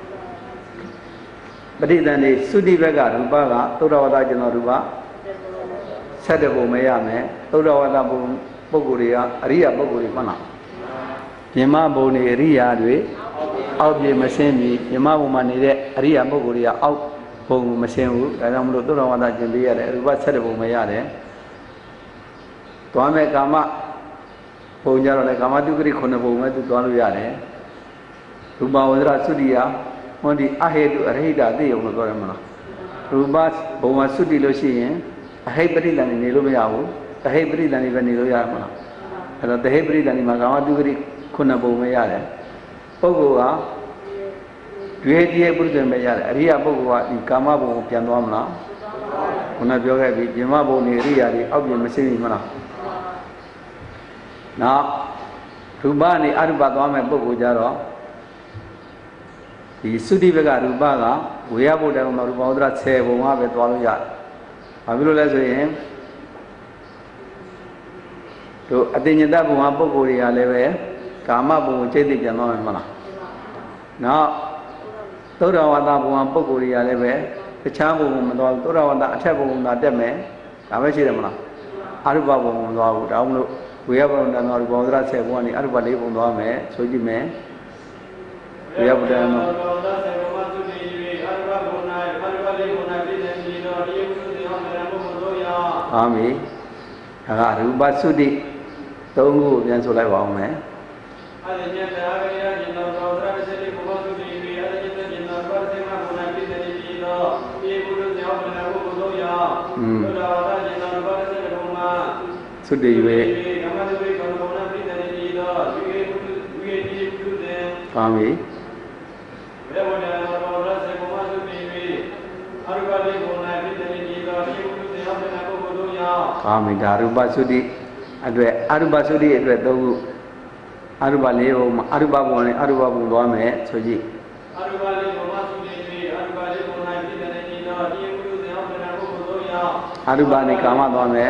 ပဋိသန္ဓေသုတိဘက်ကရူပကသုဒ္ဓဝါဒကျင်တော်ရူပ7ဘုံမရမယ်သုဒ္ဓဝါဒဘုံပုဂ္ဂိုလ်တွေကအရိယာပုဂ္ဂိုလ်တွေမှန်လားပြမဘုံတွေအရိယာတွေအောက်ပြေမဆင်းမီပြမဘုံမှာနေတဲ့အရိယာပုဂ္ဂိုလ်တွေကအောက်ဘုံမဆင်းဘူးဒါကြောင့်မလို့သုဒ္ဓဝါဒကျင်ပေးရတယ်ရူပ7ဘုံမရတယ်သွားမဲ့ကာမဘုံကြတော့လေကာမတုဂတိ9ဘုံပဲသူသွားလို့ရတယ်ရူပဝဇ္ဇသုတိယဟောဒီအဟေတုအရဟိတသိယုံလို့ပြောရမလားရူပဘုံမှာသုတိလို့ရှိရင်အဟိပရိသန္တိနေလို့မရဘူးတဟိပရိသန္တိပဲနေလို့ရမှာလားအဲ့တော့တဟိပရိသန္တိမှာကာမတုဂတိ9ဘုံပဲရတယ်ပုဂ္ဂိုလ်ကဒွေတိယပုရိသေပဲရတယ်အရိယပုဂ္ဂိုလ်ကဒီကာမဘုံကိုပြန်သွားမလားခုနပြောခဲ့ပြီပြမဘုံနေအရိယာတွေအောက်ပြင်မရှင်းဘူးမလားနောက်ရူပနဲ့အရူပသွားမဲ့ပုဂ္ဂိုလ်ကြတော့ဒီသုတိဘက်ကရူပကဝေယဘုဒ္ဓံမှာရူပဝဒ္ဒ10ဘုံကပဲသွားလို့ရတယ်။ဘာဖြစ်လို့လဲဆိုရင်တို့အတ္တညတဘုံကပုဂ္ဂိုလ်တွေကလည်းပဲကာမဘုံကိုစိတ်သိပြန်သွားမယ်မလား။နောက်သုဒ္ဓဝါဒဘုံကပုဂ္ဂိုလ်တွေကလည်းပဲတခြားဘုံမသွားဘူးသုဒ္ဓဝါဒအထက်ဘုံကတက်မယ်ဒါပဲရှိတယ်မလား။အရူပဘုံမသွားဘူးဒါမှမဟုတ်ဝေယဘုဒ္ဓံမှာရူပဝဒ္ဒ10ဘုံကနေအရူပ4ဘုံသွားမယ်ဆိုကြည့်မယ်ဝေယဘုဒ္ဓံမှာအာမီ Rupa Sudi Tunggu yang soleh wong me. Sudi we. Kami. Kami Rupa Sudi Arupa Sudi Tunggu Arupa Leo Arupa Bone Arupa Bone Soji Arupa ni Kama Bone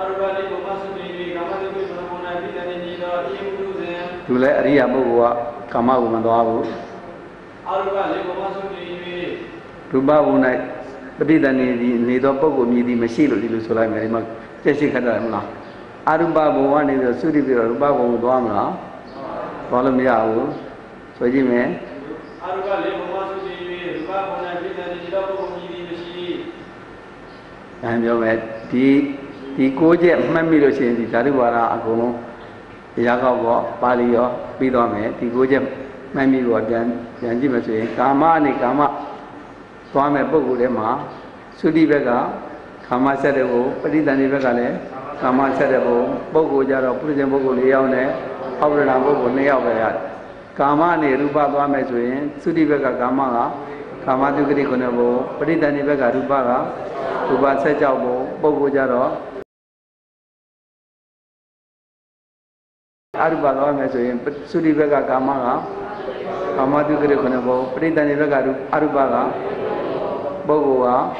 Dule Ria Bogua Kama Bumadabu Rupa Bone Pedidani Nido Pogo Midi Mashilo di Lusola Merima Jessica Damla Aruba Bowani the Sudi Ruba Bowamla Polomia Soji me and you met the Koje Mamiro Shin, the Tarivara Agono, Yagawa, Palio, Pidome, the Koje Mamiro, then Yanjimase, Kama Nikama. Tuame Bogulema, Sudi Vega, Kama Serebo, Padidani Vegale, Kama Serebo, Bogo Jaro, Pujan Bogulione, Abrana Bogo Neavayat, Kama ne Ruba Bamezuin, Sudi Vega Kama, Kama Dugri Conebo, Padidani Vega Rubaga, Ruba Sejabo, Bogo Jaro, Aruba Bamezuin, Sudi Vega Kama, Kama Dugri Conebo, Padidani Vega Arubaga. Bogoa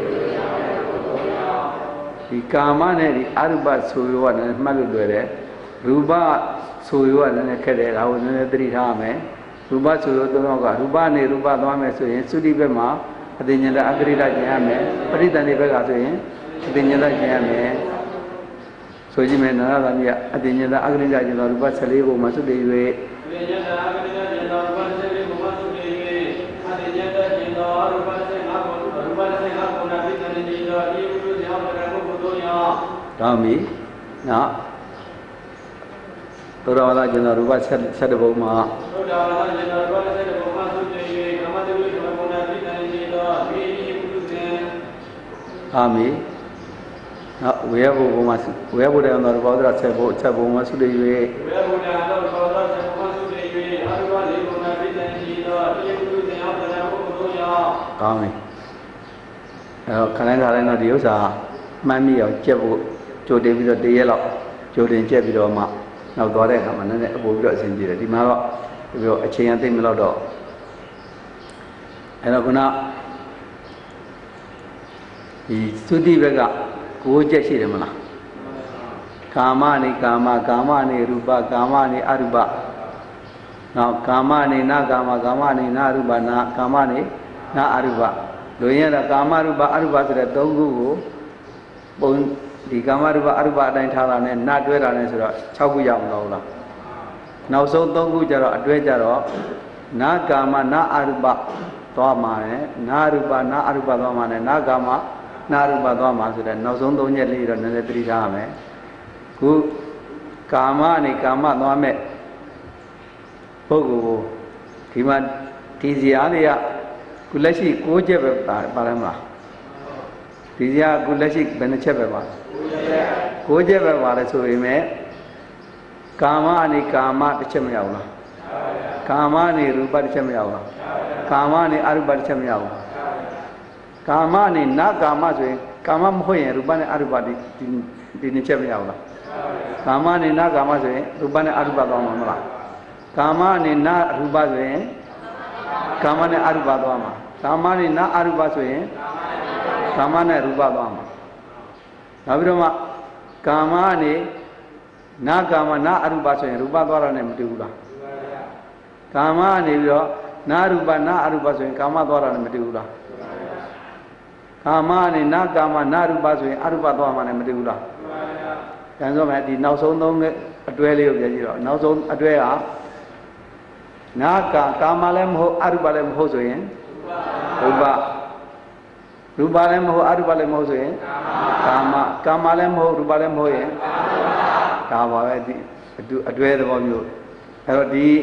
the Kama and the Aruba Suyu and Maludere, Ruba Suyu and a Kede, I was in a 3 Hame, Ruba Suyu, Ruba ne Ruba Dame Sudi Bema, Adinja Agrida Jame, Padidani Vegasuin, Adinja Jame, Sojiman Adinja Agrida Ruba Salivo Masudi. Kami, na, Torawala Ruba Sadaboma. Kami, we have about that Saboma Sudi. Kami, Kalanga Diosa, Mammy of Jebu, Joe David the Yellow, Joe and Jebidoma, now Dore, and then Bogus in the Dimaro, a chain thing Milado. And Aguna is Sudi Vega, Goja Shiremana. Kamani, Kamani, Ruba, Kamani, Aruba. Now Kamani, na Gamani, Naruba, na Kamani, na Aruba. Doyana Kamaruba Aruba to the Dogu, Bon, the Kamaruba Aruba and Talan and not where I answer Chaguyam Lola. Now so Dogu Jaro, Adwejaro, na Gama, na Aruba, Domane, na Aruba, na Aruba Domane, na Gama, na Aruba Domas, and now so don't yet lead on the 3 Dame. Who Kama, Nikama, Nome Pogo, Timan Tizialia. Kulashi Koje Parama. Tizia Kulashi Benecheva. Koje Vara so we may Kama ni Kama Chemiaula. Kama ni Ruba Chemiaula. Kama ni Aruba Chemiaula. Kama ni na Kama so Kama Moy Ruban Arubadi in Chemiaula. Kama ni na Kama so Ruban Aruba. Kama ni na Ruba Kamane Arubadama. Kamani na Arubasoe, Kamane Rubadama. Navirama Kamani na Kama na Arubasoe, Rubadara Nemdula. Kamani na Ruba na Arubasoe, Kamadora Nemdula. Kamani na Kama na Rubasoe, Arubadama Nemdula. Kanzomati now so long a dwelling of the now so a dwell. Na Kamalem ho Arubalem Hosoen, Rubalem ho Arubalem Hosoen, Kamalem ho Rubalem Hoen, ဒါပါပဲဒီအတွဲသဘောမျိုးအဲ့တော့ဒီ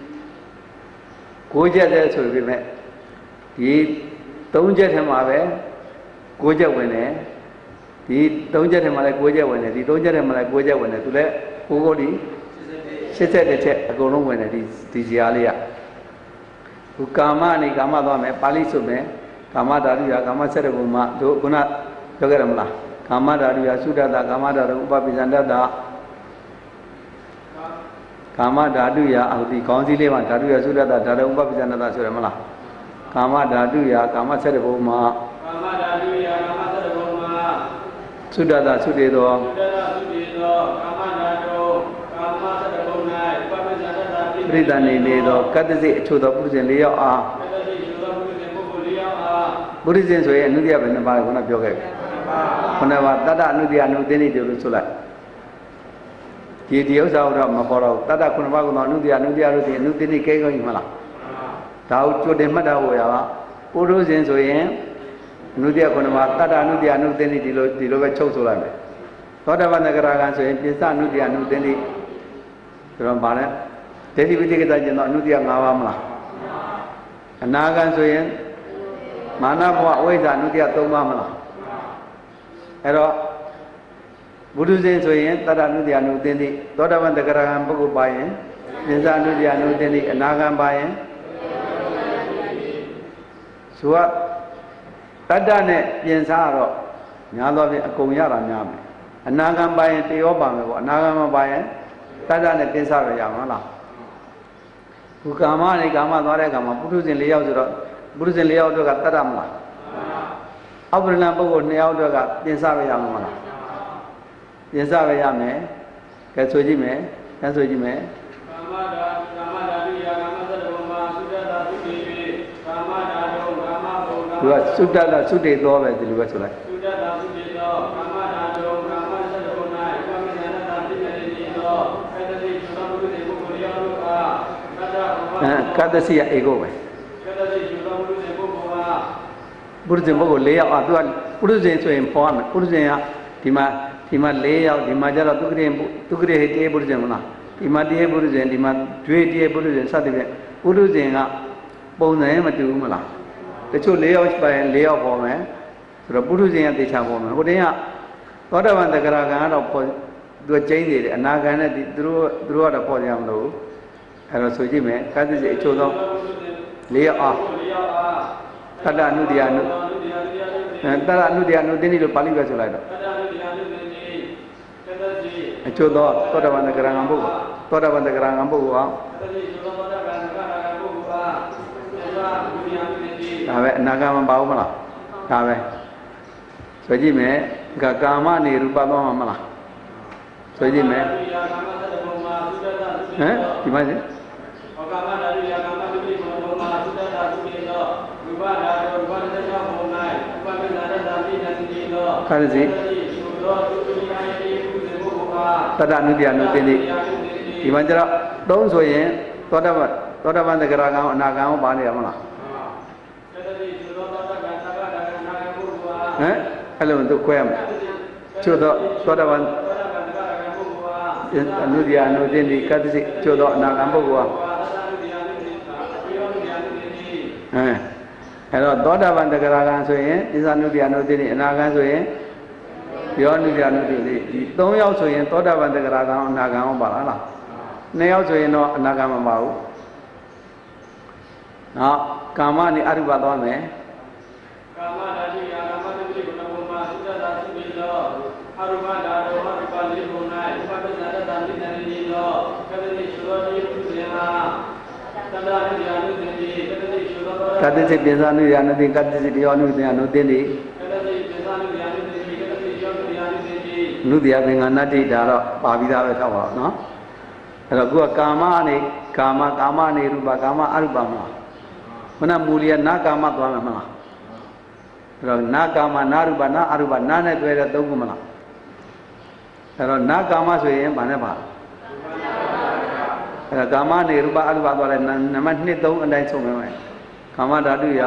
6ချက်တည်းဆိုပေမဲ့ဒီ3ချက်ထဲမှာပဲ6ချက်ဝင်တယ်ဒီ3ချက်ထဲမှာလည်း6ချက်ဝင်တယ်ဒီ3ချက်ထဲမှာလည်း6ချက်ဝင်တယ်သူလည်းကိုဒီ81ချက်အကုန်လုံးဝင်တယ်ဒီဇာလေးကခုကာမနဲ့ကာမသွားမယ်ပါဠိဆိုမယ်ကာမဓာတုယကာမ7ဘုံမှာတို့ခုနပြောခဲ့ရမလားကာမဓာတုယသုဒ္ဓတာကာမဓာတုဥပပိစ္ဆန္ဒတာကာမဓာတုယအခုဒီခေါင်းစည်းလေးမှာဓာတုယသုဒ္ဓတာဓာတုဥပပိစ္ဆန္ဒတာဆိုရမလားကာမဓာတုယကာမ7ဘုံမှာကာမဓာတုယကာမ7ဘုံမှာသုဒ္ဓတာသုတေသောကာမဓာတုကာမ7ဘုံ၌ဥပပိစ္ဆန္ဒတာပြိတ္တနေနေသောကတ္တစိအချို့သောပုရိသေ4ယောက်အားပုရိသေဆိုရင်အနုတ္တိယဘယ်နှပါးလဲခုနပြောခဲ့ပြီခုနကတတ္တအနုတ္တိယအနုသင်္တိတို့လို့ဆိုလိုက်ဒီဥစ္စာတော့မပေါ်တော့တတ္တခုနပါးကတော့အနုတ္တိယအနုတ္တိယတို့ဒီအနုသင်္တိကိန်းကောကြီးမလားဒါကိုကြိုတင်မှတ်တာဟိုရပါပုရုဇဉ်ဆိုရင်အနုတ္တိယခုနပါးတတ္တအနုတ္တိယအနုသင်္တိဒီလိုပဲချုပ်ဆိုလိုက်မယ်သောတပန်တဂရကံဆိုရင်ပိဿအနုတ္တိယအနုသင်္တိဆိုတော့ဗာလဲဒိဋ္ဌိဝိသိကိစ္စကျင်တော့အနုတ္တိယ5ပါးမလားအနာဂံဆိုရင်မာနဘဝအဝိဇ္ဇာအနုတ္တိယ3ပါးမလားအဲ့တော့ဘုဒ္ဓဇင်ဆိုရင်တတ္တအနုတ္တိယအနုသင်္တိသောတပန်တဂရကံပုဂ္ဂိုလ်ပါရင်ပိဿအနုတ္တိယအနုသင်္တိအနာဂံပါရင်ဆိုကတတ္တနဲ့ပြင်စားတော့ညာတော့ပြင်အကုန်ရတာများမယ်အနာဂံပါရင်တရောပါမယ်ပေါ့အနာဂံမပါရင်တတ္တနဲ့ပြင်စားရရမှာလားခုကာမနဲ့ကာမသွားတဲ့အခါမှာပုထုဇဉ်4ယောက်ဆိုတော့ပုထုဇဉ်4ယောက်အတွက်ကတတ္တမလားအောက်ပရိလံပုဂ္ဂိုလ်2ယောက်အတွက်ကပြင်စားရရမှာမလားပြင်စားရရမယ်ကဲဆိုကြည့်မယ်ကဲဆိုကြည့်မယ်ကာမဓာတုယကာမ7ဘုံမှာသုတ္တတာသုတေကာမဓာတုကာမဘုံသူကသုတ္တတာသုတေသောပဲဒီလိုပဲဆိုလိုက်သုတ္တတာသုတေသောကာမဓာတုကာမ7ဘုံ၌ကာမဉာဏတာပြည့်နေသောအဲ့ဒါလေးသုတ္တပုဂ္ဂိုလ်ပုဂ္ဂိုလ်ယောက်တို့ကကတ္တစီဧကောပဲကတ္တစီသုတ္တပုဂ္ဂိုလ်ပုဂ္ဂိုလ်ကပုရိသေပုဂ္ဂိုလ်4ယောက်သူကပုရိသေဆိုရင်ပေါ်ရမယ်ပုရိသေကဒီမှာ4ယောက်ဒီမှာကျတော့ဒုက္ခရေဟိတေပုရိသေမလားဒီမှာတေပုရိသေဒီမှာဒွေတေပုရိသေစသဖြင့်ပုရိသေကပုံစံမတူဘူးမလားတချို့4ယောက်ပိုင်4ယောက်ပေါ်မယ်ဆိုတော့ပုရိသေကတေချာပေါ်မယ်ဟိုတင်းကသောတပန်တဂရကံကတော့သူကကျင်းနေတယ်အနာဂံနဲ့သူတို့ကတော့ပေါ်ကြမလို့အဲ့တော့ဆိုကြည့်မယ်ကတ္တစီအချို့သော4ယောက်အားတတ္တအနုတ္တိယအနုတတ္တအနုတ္တိယအနုသင်္တိလို့ပါဠိပဲဆိုလိုက်တော့အချို့သောသောတပန်တဂရကံပုဂ္ဂိုလ်သောတပန်တဂရကံပုဂ္ဂိုလ်အောင်ဒါပဲအနာဂံမပါဘူးမလားဒါပဲဆိုကြည့်မယ်ကာမနေရူပသွားမှာမလားဆိုကြည့်မယ်ဟမ်ဒီမှာစီကာမဓာတုယကာမတုတိဘုံမှာသုတ္တတာသုတေသောရူပဓာတုရူပတ္တကြောင့်ဘုံ၌ဥပပိစ္ဆန္ဒတာပြည့်နေသောခါရစီတတ္တအနုတ္တိယအနုသင်္တိဒီမှာကျတော့3ဆိုရင်သောတပန်တဂရကံအနာဂံကိုပါနေရမလားဟမ်အဲ့လိုသူခွဲရမယ်ချို့တော့သောတပန်အနုတ္တိယအနုသင်္တိကတ္တစိချို့တော့အနာဂံပုဂ္ဂိုလ်အဲ့တော့သောတာပန်တဂရကံဆိုရင်ပိဿာနုတ္တိယအနုသင်္တိအနာဂံဆိုရင်ယောနုတ္တိယအနုသင်္တိဒီ3ယောက်ဆိုရင်သောတာပန်တဂရကံအနာဂံဟောပါလား2ယောက်ဆိုရင်တော့အနာဂံမပါဘူးနော်ကာမနဲ့အရူပသွားမယ်ကာမဓာတုယကာမတုတိဘုံမှာသုတ္တတာသုတေသောအရူပဓာတုအရူပလေးဘုံ၌ဥပပိစ္ဆန္ဒတာပြည့်နေသောကတ္တိသုသောတိပုဇေဟာတတ္တအနုတ္တိယအနုသင်္တိကတ္တိသုသောကတ္တိစိပိဿာနုတ္တိယအနုသင်္တိကတ္တိစိတရားအနုတ္တိယအနုသင်္တိကတ္တိပိဿာနုတ္တိယအနုသင်္တိကတ္တိယောနုတ္တိယအနုသင်္တိနုတ္တိယသင်္ကနတ္တိဒါတော့ပါပြီးသားပဲထောက်ပါတော့နော်အဲ့တော့ခုကကာမနေရူပကာမအရူပမလားမနမူလီယနာကာမသွားမှာမလားအဲ့တော့နာကာမနာရူပနာအရူပနာနဲ့တွေ့တဲ့သုံးခုမလားအဲ့တော့နာကာမဆိုရင်ဘာနဲ့ပါအဲ့ဒါကာမနေရူပအရူပသွားတဲ့နံပါတ်2 3အတိုင်းဆုံးမယ်ကာမဓာတုယ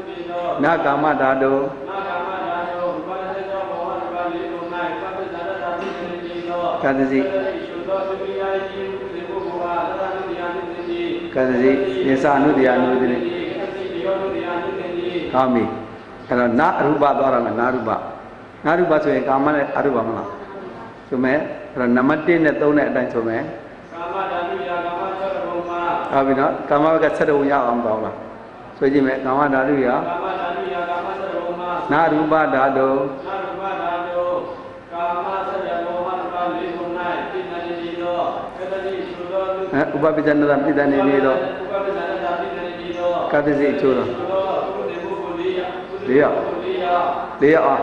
နာကာမဓာတုကတ္တစီကတ္တစီယသနုတ္တယနုတ္တိကောင်းပြီအဲ့တော့နာရူပသွားရမယ်နာရူပဆိုရင်ကာမနဲ့အရူပမလားဆိုမယ်အဲ့တော့နံပါတ်1နဲ့3နဲ့အတိုင်းဆိုမယ်ကာမဓာတုယကာမဆက်ရဘုံမှာဟုတ်ပြီနော်ကာမဘက်ကဆက်ရဘုံရအောင်ပေါ့လားဆိုကြည့်မယ်ကာမဓာတုယကာမဓာတုယကာမဆက်ရဘုံမှာနာရူပဓာတုကာမဆက်ရဘုံမှာပါဠိဘုံ၌သိနေနေသောကတ္တိရှုသောဥပပိစ္ဆနတာပိတ္တနေနေသောကတ္တစီချိုးတော့၄ရောက်အောင်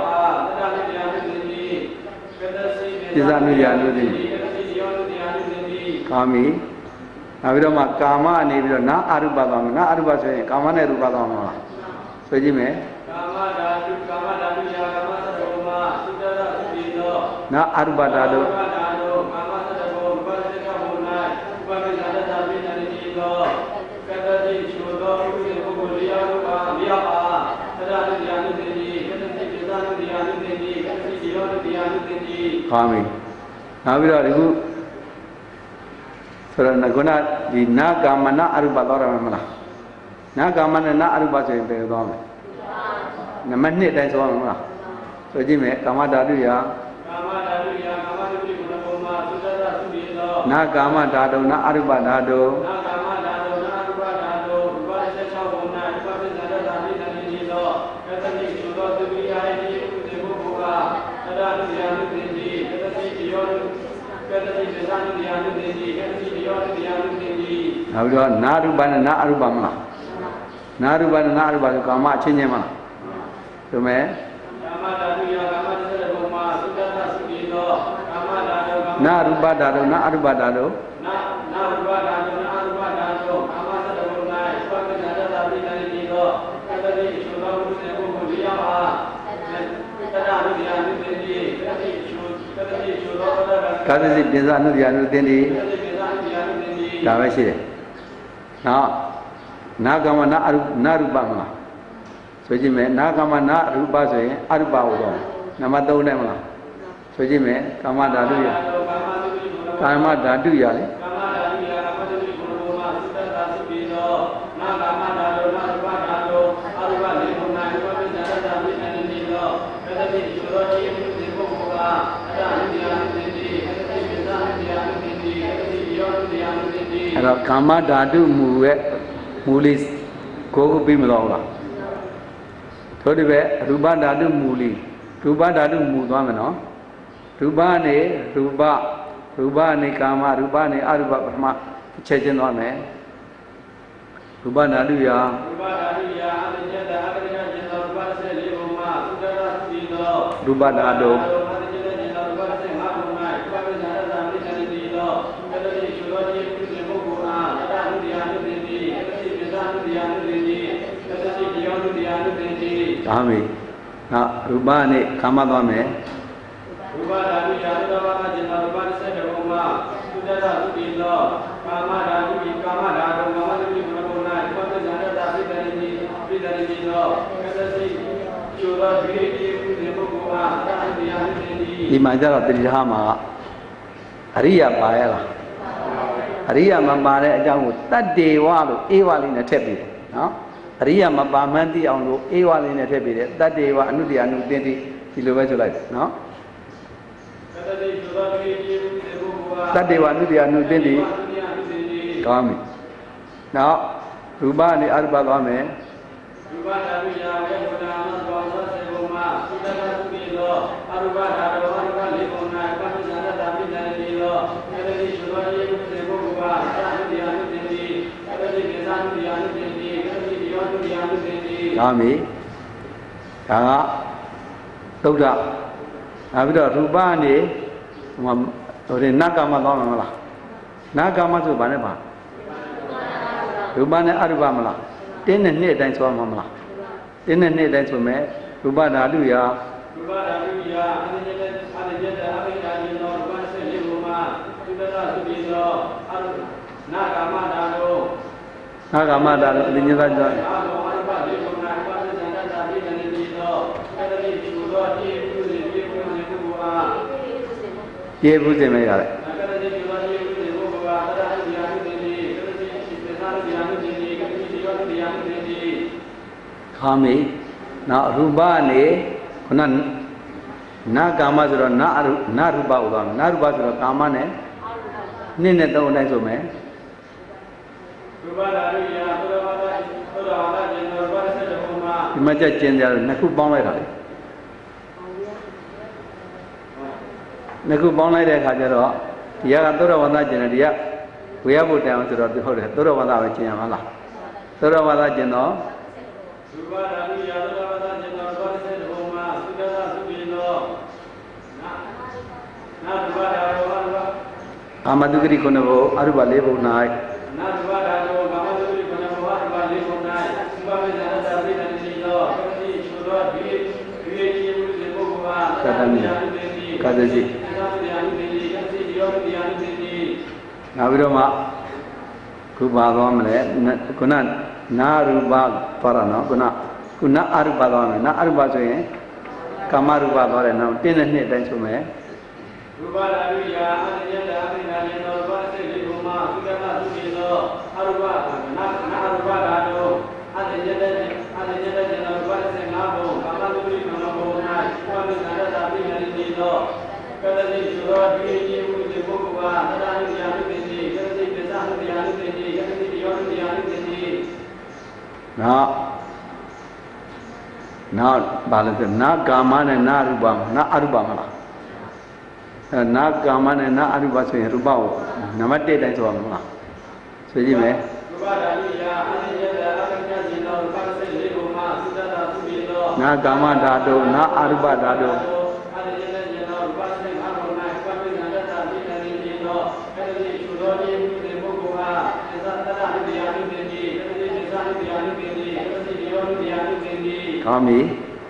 ပိစ္ဆနုယာနုတိကာမီနောက်ပြီးတော့မှကာမအနေပြီးတော့နာအရူပသွားမယ်နာအရူပဆိုရင်ကာမနဲ့ရူပသွားမှာလားဆိုကြည့်မယ်ကာမဓာတုယာကာမသတ္တဝမသုတ္တရသုတိသောနာအရူပဓာတုကာမသတ္တဝဥပဒိကဘုံ၌ဥပပိစ္ဆနတာပိဏတိသောကတ္တိရှုသောဥပ္ပေပုဂ္ဂိုလ်လျာဥပါလျာပါသရဏိယနုတိကတ္တိပိစ္ဆနုတိယနုတိကတ္တိယောနုတိယနုတိကာမီနောက်ပြီးတော့ဒီခုဆိုတော့ငုဏဒီနာကာမနာအရူပသွားရမှာမလားနာကာမနဲ့နာအရူပဆိုရင်ဘယ်လိုသွားမလဲနံပါတ်2တိုင်းဆိုရမှာမလားဆိုကြည့်မယ်ကာမဓာတုယကာမတုတိကုဏဘုံမှာသုတ္တရသုတိသောနာကာမဓာတုနာအရူပဓာတုနာကာမဓာတုနာအရူပဓာတုဥပဒေ6ဘုံ၌ဥပပိစ္ဆဒတာပိတတိတိသောကတ္တိရှုသောသူပိယယတိဥပဒေဘုဘုကသရဏိယနုတိကတ္တိယောကတ္တိပိစ္ဆနုတိယနုတိကတ္တိယောနုတိယနုတိနောက်ပြီးတော့နာရူပနဲ့နာအရူပမလားနာရူပနဲ့နာအရူပဆိုကာမအချင်းချင်းမလားဆိုမယ်ကာမဓာတုယကာမသတ္တဘုံမှာသုတ္တသသုတိသောကာမဓာတုနာရူပဓာတုနာအရူပဓာတုနာရူပဓာတုနာအရူပဓာတုကာမသတ္တဘုံ၌သဗ္ဗဉာတတာပိတတိသောကတ္တိရှုသောဘုဇေဘုဘုလျာပါသတ္တနုတိယနုတိကတ္တိရှုသောကတ္တိပိစ္ဆနုတိယနုတိဒါပဲရှိတယ်နောက်နာကမနာနာရူပမလားဆိုကြည့်မယ်နာကမနာရူပဆိုရင်အရူပဟုတ်တော့နံပါတ်3နဲ့မလားဆိုကြည့်မယ်ကာမဓာတုယကာမဓာတုယလေကာမဓာတုယကာမတုတိကုဏဘုံမှာသုတ္တသသုတိသောနာကာမဓာတုနာရူပဓာတုအရူပလေဘုံ၌ဥပပိစ္ဆဒတာပိဏတိသောကတ္တိရှုသောတိယုတိဘုဘုကအတ္တနုတိယနုတိကတ္တိပိစ္ဆနုတိယနုတိကတ္တိယောနုတိယနုတိအဲ့တော့ကာမဓာတုမူရဲ့မူလေးကိုကိုပြီးမလို့လားထို့ဒီပဲရူပဓာတုမူလေးရူပဓာတုမူသွားမယ်နော်ရူပနဲ့ရူပနဲ့ကာမရူပနဲ့အရူပပထမချက်ချင်းသွားမယ်ရူပဓာတုယအတ္တကျတအပရိယကျင်သောရူပ14ဘုံမှာသုတ္တရသုတိသောရူပဓာတုဒါမေနောက်ရူပနဲ့ကာမသွားမယ်ရူပဓာတုယာရူပဘာကျင်သောရူပ17ဘုံမှာသုတ္တရသုတိသောကာမဓာတုကာမဓာတုကာမတုတိဘုံ၌ဥပဒဇာတတာပိတတိသောကတ္တိကျိုသောဒိဋ္ဌိဥဒေဘုံမှာအတ္တတရားနှင့်ဒီမှာကျတော့တိရဟမှာအရိယပါရလားအရိယမပါတဲ့အကြောင်းကိုတတ္တေဝလို့အေဝလေးနဲ့ထည့်ပြီးတယ်နော်အရိယမပါမှန်းသိအောင်လို့အေဝလေးနဲ့ထည့်ပြီးတယ်တတ္တေဝအနုတ္တယအနုသင်္တိဒီလိုပဲဆိုလိုက်နော်တတ္တေဝအနုတ္တယအနုသင်္တိကောင်းပြီနောက်ရူပနဲ့အရူပသွားမယ်ရူပဓာတုယာဝေဘုဒ္ဓနာသောသောစေဘုံမှာသုတ္တသုတိသောအရူပဓာတုအရူပလေးဘုံ၌ပဋိဇာတတာပိတတိသောကတ္တိရှုသောယေဘုစေဘုဘအတ္တနုတ္တယအနုသင်္တိကတ္တိပိစ္ဆနုတ္တယအနုသင်္တိကတ္တိယောနုတ္တယအနုသင်္တိကောင်းပြီဒါကသုဒ္ဓနောက်ပြီးတော့ရူပနဲ့ဟိုနဂါမသွားမှာမလားနဂါမဆိုဘာနဲ့ပါရူပနဲ့အရူပမလားတင်းနဲ့နှစ်အတိုင်းဆိုမှာမလားတင်းနဲ့နှစ်အတိုင်းဆိုမယ်ရူပဓာတုယရူပဓာတုယအနိစ္စအနိစ္စအဘိဓာတိသောရူပ14ဘုံမှာသုတ္တရသုတိသောနာဂါမဓာတုအနိစ္စကြောင့်အာလောအရူပလေးဘုံ၌ပဋိဇာတတာပိတတိသောကတ္တိရှုသောတိပုဇေတိပုဇေပုဟာကပြေဘူးစင်မရတယ်ခါမေနောက်ရူပနေခုနနာကာမဆိုတော့နာရူပဥသွားနာရူပဆိုတော့ကာမနဲ့နှစ်နဲ့သုံးအတိုင်းဆိုမယ်ရူပဓာတုယသုရဝါဒသုရဝါဒကျင်တော်ဘာဆက်တဲ့ဘုံမှာဒီမှာကြကျင်ကြတယ်နှစ်ခုပေါင်းလိုက်တာလေနှစ်ခုပေါင်းလိုက်တဲ့အခါကျတော့ဒီကသုရဝါဒကျင်တယ်ဒီကဝေယဘုတ္တံဆိုတော့ဟုတ်တယ်သုရဝါဒပဲကျင်ရမှာလားသုရဝါဒကျင်တော့ရူပဓာတုယသုရဝါဒကျင်တော်ဘာဆက်တဲ့ဘုံမှာသုဒ္ဓသာသုပိနောနာရူပဓာရောကာမတုဂရိခုနကိုအရူပလေးဘုံ၌နာရူပဓာရောကာမတုဂရိခုနကိုအရူပလေးဘုံ၌ဥပမေဇာတပိတံတိသောပတိချူသောဒီကြီးမှုစေဘုရားသတ္တမြာကတတိနောက်ပြီးတော့မှခုပါသွားမလဲခုနနာရူပသွားတာနော်ခုနအရူပသွားမယ်နာအရူပဆိုရင်ကာမရူပသွားတယ်နော်တင်းတဲ့နှစ်အတိုင်းဆိုမယ်ရူပဓာတုယအနိယတအနိနာယေသောဘာစေတိဘုမသုကတသုကေသောအရူပနာရူပဓာတုအနိယတကျေသောဘာစေငါဘုံကာမတုပိကံဘုံ၌ဥပမေဇာတပိယတိသောကတတိသုရောဒီကြီးမှုစေဘုရားသတ္တနိယယတိတိကတတိပစ္စဟတိယတိတိကတတိယောတိယတိတိနောက်ဘာလဲဆိုနာကာမနဲ့နာရူပနာအရူပမလားနာကာမနဲ့နာအရူပဆိုရင်ရူပကိုနံပါတ်1တိုင်းဆိုရမှာလားဆိုကြည့်မယ်ရူပဓာတုယအနိယတအနိယจิตသောဘာစေလေးဘုမသုတ္တသာသုပိသောနာကာမဓာတုနာအရူပဓာတုအနိယတจิตသောဘာစေငါဘုံ၌ပပိဏတတပိဏတိจิตသောကတတိချူသောခြင်းမှုစေဘုရားသစ္စာတတနိယတိတိကတတိသစ္စာနိယတိတိကတတိယောနိယတိတိကောင်းပြီ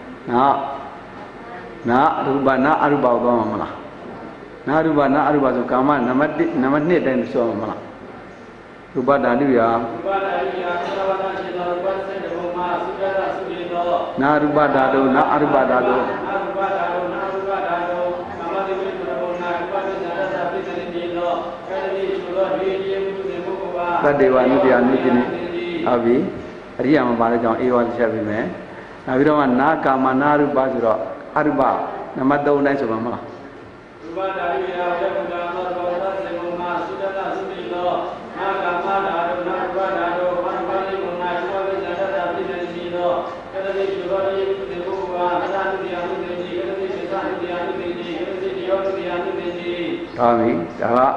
နာရူပနာအရူပကိုသွားမှာမလားနာရူပဆိုကာမနံပါတ်2တိုင်းဆိုမှာမလားရူပဓာတုယသတ္တဝတ္တရှင်သောရူပစေတဘုံမှာသုဒ္ဓသာသုကေသောနာရူပဓာတုနာအရူပဓာတုနာရူပဓာတုကာမတိဝိသုဘုံ၌ဥပပိစ္ဆာတပိတ္တိတိသောကတတိချူသောဒီကြီးမှုစေဘုရားသတ္တေဝအနုတ္တယအနုတိနိဟုတ်ပြီအရိယာမပါတဲ့ကြောင့်အေဝါချက်ပြီးမယ်နောက်ပြီးတော့နာကာမနာရူပဆိုတော့အရူပနံပါတ်3တိုင်းဆိုမှာမလားရူပဓာတုယဝေဘုဒ္ဓသောသောသစေဘုံမှာသုဒ္ဓသာသုတိသောနာကာမဓာတုနာရူပဓာတုဘာဝပါဠိဘုံ၌ဥပဝိဇ္ဇာတပိတ္တိသောကတတိချူသောယေပုတေဘုရားသတ္တနုတ္တယနုတေတိကတတိသစ္စာနုတ္တယနုတေတိကတတိယောနုတ္တယနုတေတိဒါပြီဒါ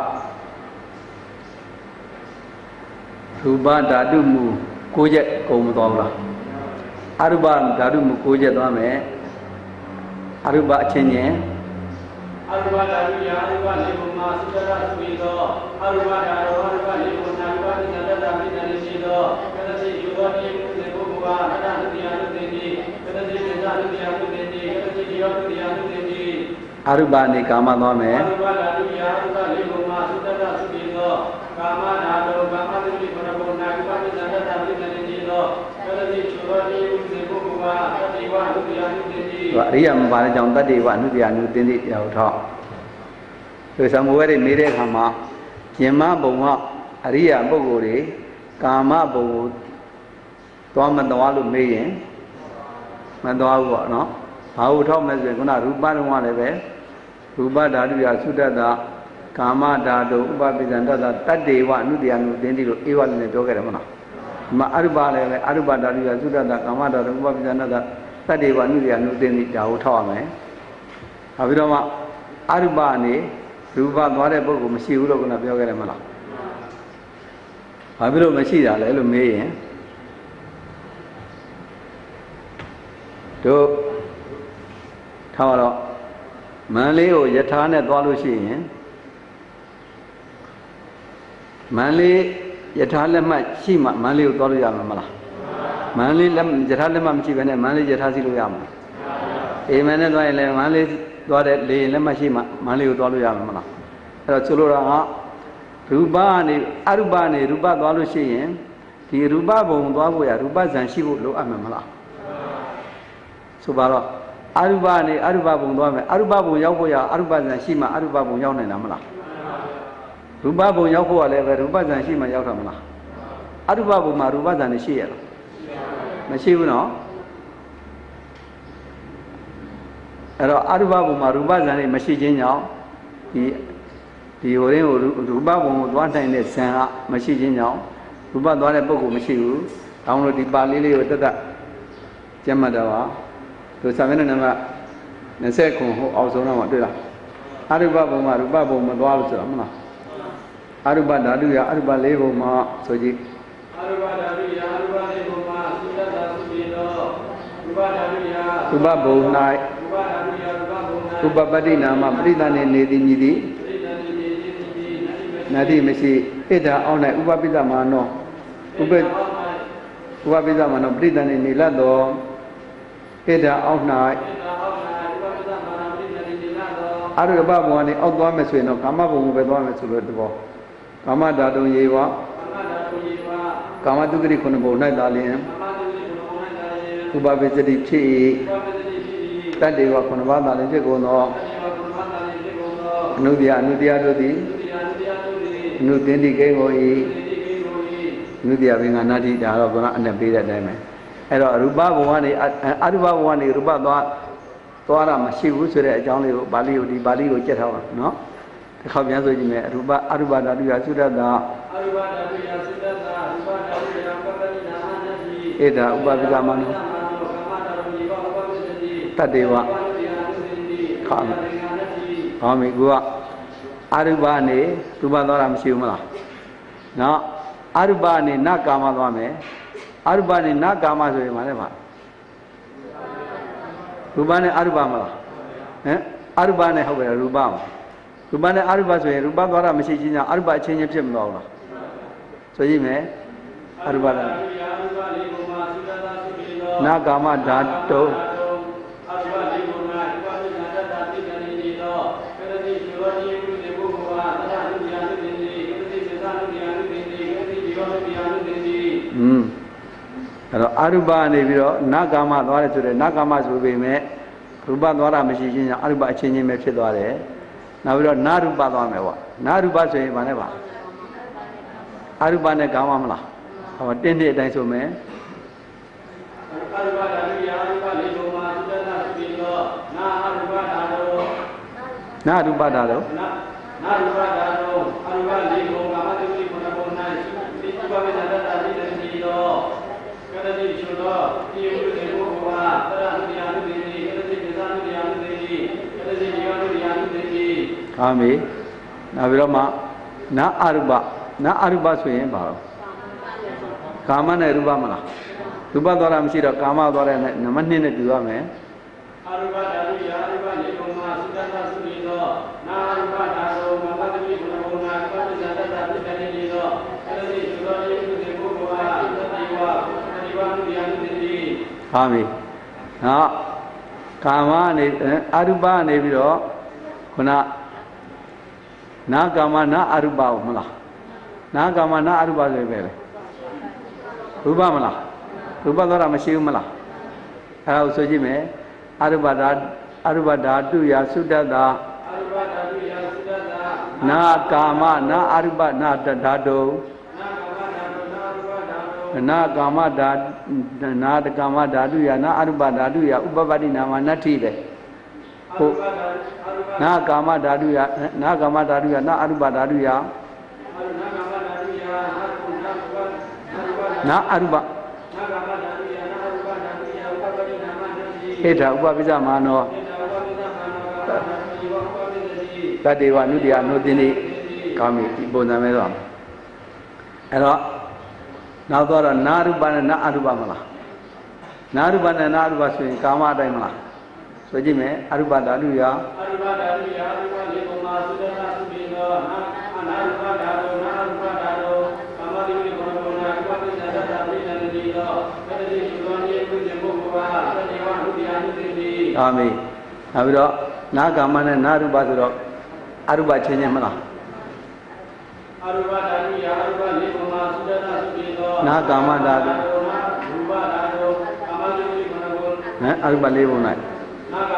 ကရူပဓာတုမူ6ချက်ကုန်မသွားဘူးလားအရူပဓာတုမူ6ချက်သွားမယ်အရူပအချင်းချင်းအရူပဓာတုယအရူပလေးဘုံမှာသုတ္တရသုပိသောအရူပဓာရောအရူပလေးဘုံ၌ဥပပိစ္ဆာတပိတ္တိရှိသောကတတိယူသောတိမှုစေဘုရားအတ္တနုတ္တယနုတေတိကတတိသစ္စာနုတ္တယနုတေတိကတတိယောနုတ္တယနုတေတိအရူပနေကာမသွားမယ်အရူပဓာတုယအရူပလေးဘုံမှာသုတ္တရသုပိသောကာမဓာတုကာမတိဘုံ၌ဥပပိစ္ဆာတပိတ္တိရှိသောကတတိချူသောတိမှုစေဘုရားတတိဝနုတ္တယနုတေတိအရိယာမပါတဲ့ကြောင့်တတ္တိဝနုတ္တယနုတေတိရောက်တော့ဒီသံဃာတွေမေးတဲ့အခါမှာယမဘုံကအရိယာပုဂ္ဂိုလ်တွေကာမဘုံကိုသွားမသွားလို့မေးရင်မသွားဘူးပေါ့နော်ဘာလို့ထောက်မဲ့ဆိုရင်ခုနရူပတုံးကလည်းပဲရူပဓာတုယသုတ္တတကာမဓာတုဥပပိစ္ဆန္တတတတ္တေဝအနုတ္တယနုသင်္တိလို့အေဝလည်းပြောခဲ့တယ်မဟုတ်လားဒီမှာအရူပလည်းပဲအရူပဓာတုယသုတ္တတကာမဓာတုဥပပိစ္ဆန္တတတတ္တေဝအနုတ္တယနုသင်္တိဒါကိုထောက်ရမယ်နောက်ပြီးတော့မှအရူပအနေရူပသွားတဲ့ပုဂ္ဂိုလ်မရှိဘူးလို့ခုနပြောခဲ့တယ်မဟုတ်လားဘာဖြစ်လို့မရှိတာလဲလို့မေးရင်တို့ထားတော့မန္လေးကိုယထာနဲ့သွားလို့ရှိရင်မန္လေးယထာလက်မှတ်ရှိမှမန္လေးကိုသွားလို့ရမှာမလားမန္လေးယထာလက်မှတ်မရှိဘဲနဲ့မန္လေးယထာစီလို့ရမှာအေးမန္လေးသွားရင်လည်းမန္လေးသွားတဲ့လေလက်မှတ်ရှိမှမန္လေးကိုသွားလို့ရမှာမလားအဲ့တော့ဆိုလိုတာကရူပကနေအရူပနေရူပသွားလို့ရှိရင်ဒီရူပဘုံသွားဖို့ရရူပဇံရှိဖို့လိုအပ်မှာမလားဆိုပါတော့ Arubani, Arubabung, Arubabu Yakoya, Arubazan Shima, Arubabu Yon and Amala. Rubabu Yako, Rubazan Shima Yakamala. Arubabu Marubazan is here. Machino Arubabu Marubazan, Machijin, the Rubabu, one time in Sanga, Machijin, Rubadana Bogu Machiu, download the Bali with that Jamadawa. To Savannah and second also know what do that. Arubabu Madwala, Aruba Daduya, Aruba Levo Ma, Soji. Rubabu Night, Rubabadina, Mabrina, Nedi, Nadi Messi, Eda on a Ubabizamano, Ubabizamano, Bridan in Nilado. Eda out night. Arubabu and the Ogwameswino, Kamabu, Bedwames to the ball. Kamadado Yeva, Kamadugri Konobo, Nadalian, Ubabizadi Chi, Tadiwa Konovada, and Jagono, Nudia Dodi, Nudindi Gavoi, Nudia being a nutty Darabana and a bit at them. Rubabu one, Ruba Tora Mashivu, Johnny Bali, get out, no? The Kabiazo, Ruba, Aruba, Suda, Eda, Ubabizamano, Tadewa, Kami, Gua, Arubane, Ruba Doram Shimala. Now, Arubane, Nakamame. Arubani Nakama Maneva Rubane Arubamala Arubane, however, Rubam Rubane Arubas, Rubabara Messina, Arba change of Jim Lola. So you may Arubana Nakama Dato Aruba Neviro, Nagama, Nagamas will be met, Ruba Dora Machine, Aruba changing Mepsidore. Now we are Naruba Mamewa, Naruba Maneva Arubane Gamamla, our 10 days of me. Naruba Dado, Ami, Navirama, Na Aruba Swim, Kama Nerubamana, Ruba Doram Sira, Kama Dora, Namanin at Duame. Ami, now Kama Aruba Neviro, Kuna Nagama na Aruba Mala Nagama na Aruba Vere Ruba Mala Ruba Dora Mashiu Mala Also Jime Aruba Dadu Yasuda Na Kama na Aruba na Dado Na Gama Dadu Ya na Aruba Dadu Ya Ubabadi Nama Natide Na Gama Daduya, Na Aruba Daduya, Na Aruba Eta Ubabizamano Tadewa Nudia Nudini Kami Bonamela. Now there are Naruba and Aruba Mala. Naruba and Aruba Swing Kama Daimala. So Jime, Aruba Daduya, Ami, Naviro, Nagaman and Naruba, Aruba Chenyamala. Nagama Dadu, Aruba Levo Night.